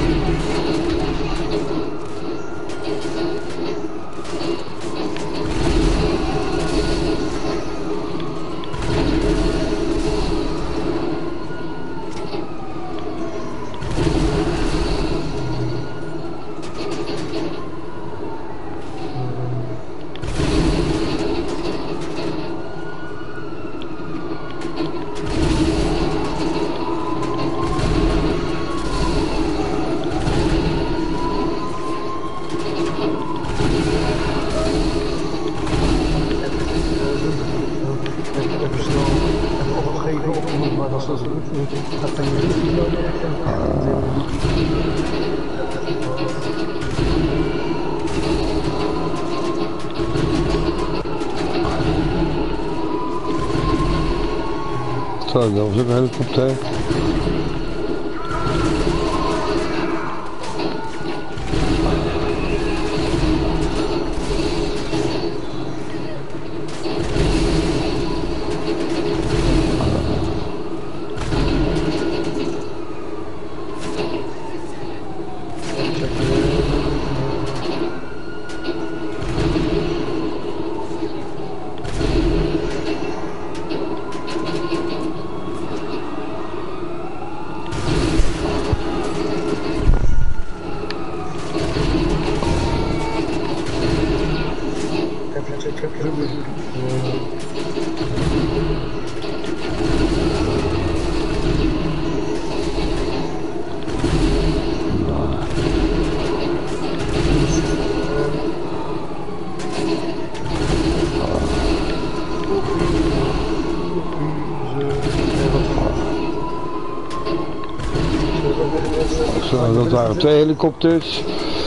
Zo, dat was ook een helikopter. Zo, dat waren 2 helikopters.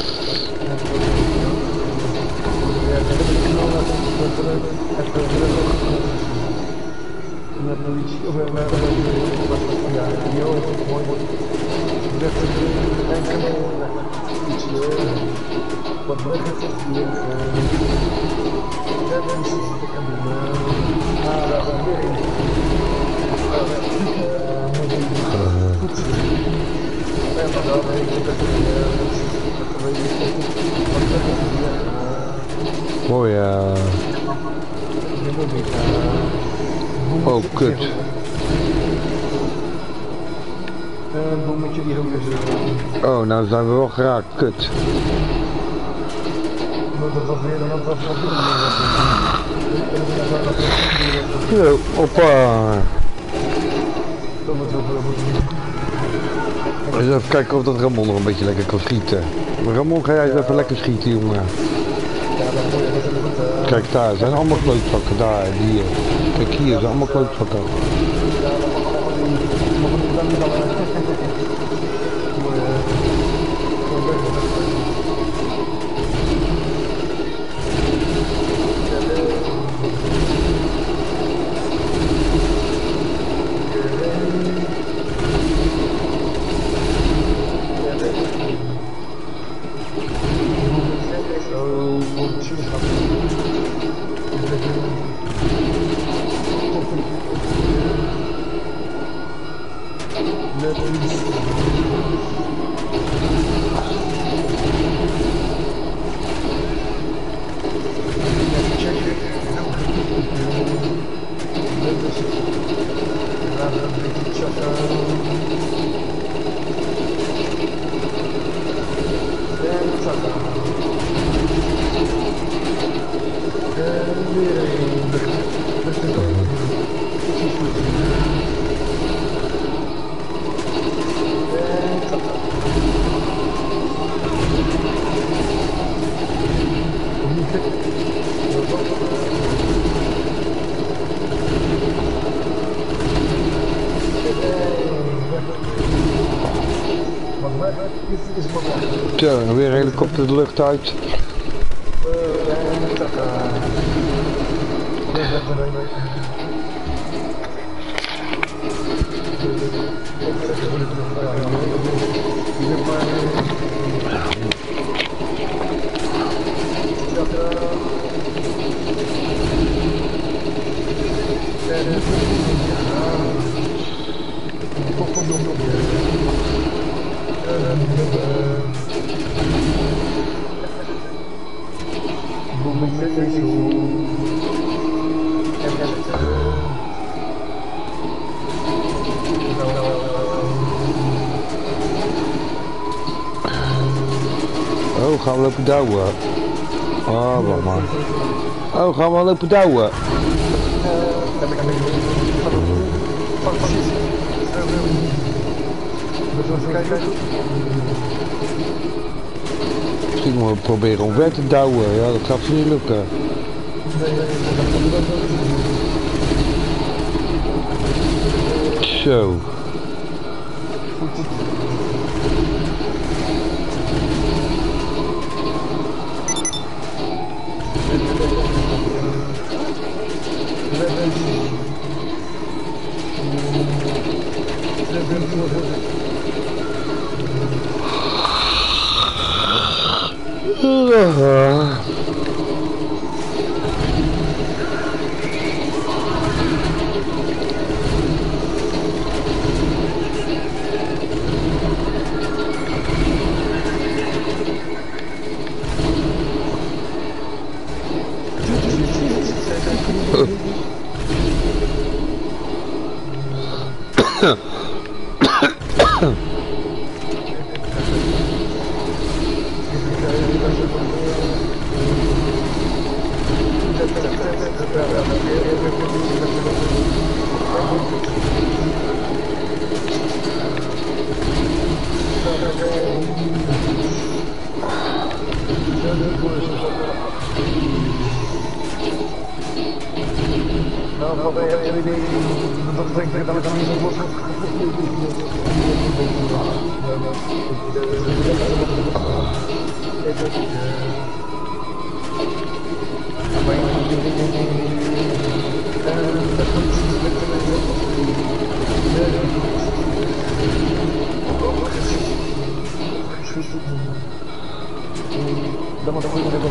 Mooi, oh, kut. Oh, nou zijn we wel geraakt, kut. Yo, hoppa. Eens even kijken of dat Ramon nog een beetje lekker kan schieten. Ramon, ga jij eens even lekker schieten, jongen. Kijk daar, zijn allemaal klootzakken, daar, hier. Kijk hier, zijn allemaal klootzakken. Zo, weer een helikopter de lucht uit. Oh, gaan we lopen douwen? Oh, wacht maar. Oh, gaan we lopen douwen? Misschien moeten we proberen omver te douwen. Ja, dat gaat niet lukken. Zo. Nou, wat ben je idee? Dat denk ik dat ik dan niet zo vlot. Dan moet ik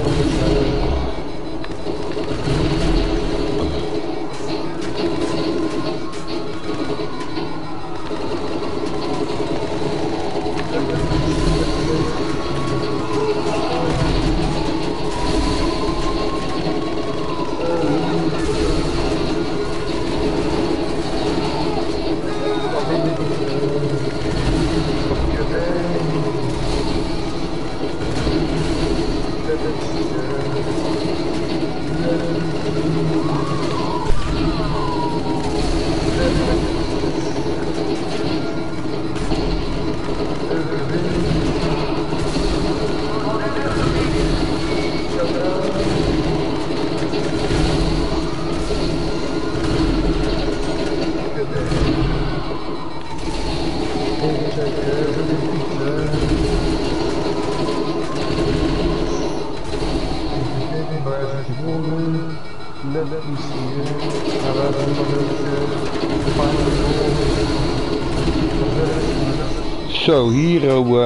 Zo, hier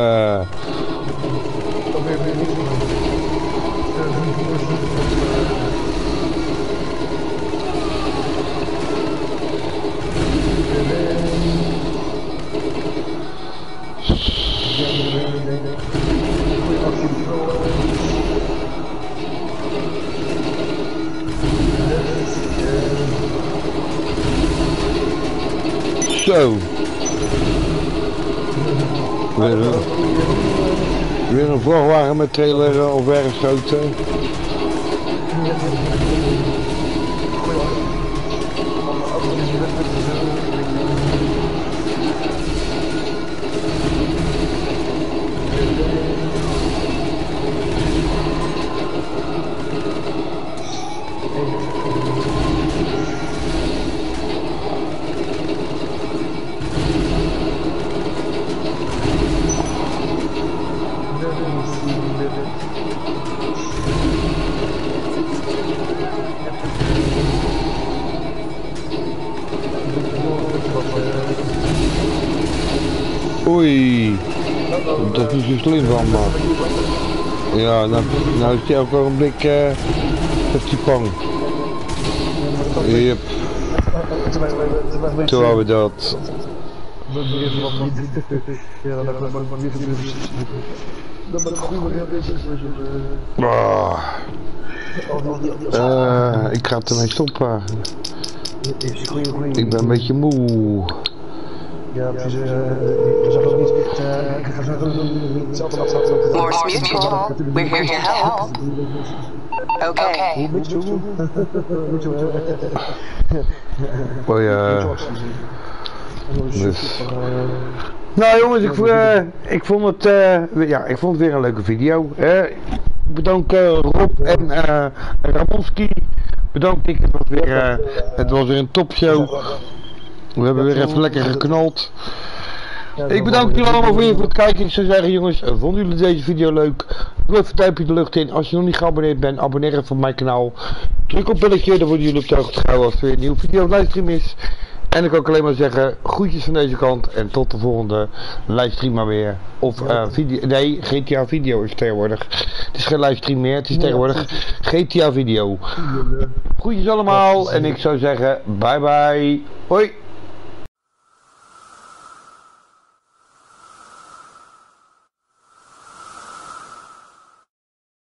zo. Weer een vrachtwagen met trailer of werkschoten. Oei, dat is niet zo slim van man. Ja, nou is hij ook wel een blik op die pang. Yep. Toen hadden we dat. Ik ga het ermee stoppen. Ik ben een beetje moe. Ja, precies. Je zag ook niet echt. Ik ga zo Morse Mutual, we're here to help. Okay. Oh ja. Dus. Nou jongens, ik vond het weer een leuke video. Bedankt Rob en Ramonski. Bedankt, het was weer een topshow. We hebben weer even lekker geknald. Ik bedank jullie allemaal weer voor het kijken. Ik zou zeggen jongens, vonden jullie deze video leuk? Doe even een duimpje de lucht in. Als je nog niet geabonneerd bent, abonneer even op mijn kanaal. Druk op belletje, dan worden jullie op de hoogte gehouden als er weer een nieuwe video of livestream is. En dan kan ik alleen maar zeggen, groetjes van deze kant en tot de volgende livestream maar weer. Of GTA video is tegenwoordig. Het is geen livestream meer, het is tegenwoordig GTA video. Groetjes allemaal en ik zou zeggen, bye bye. Hoi.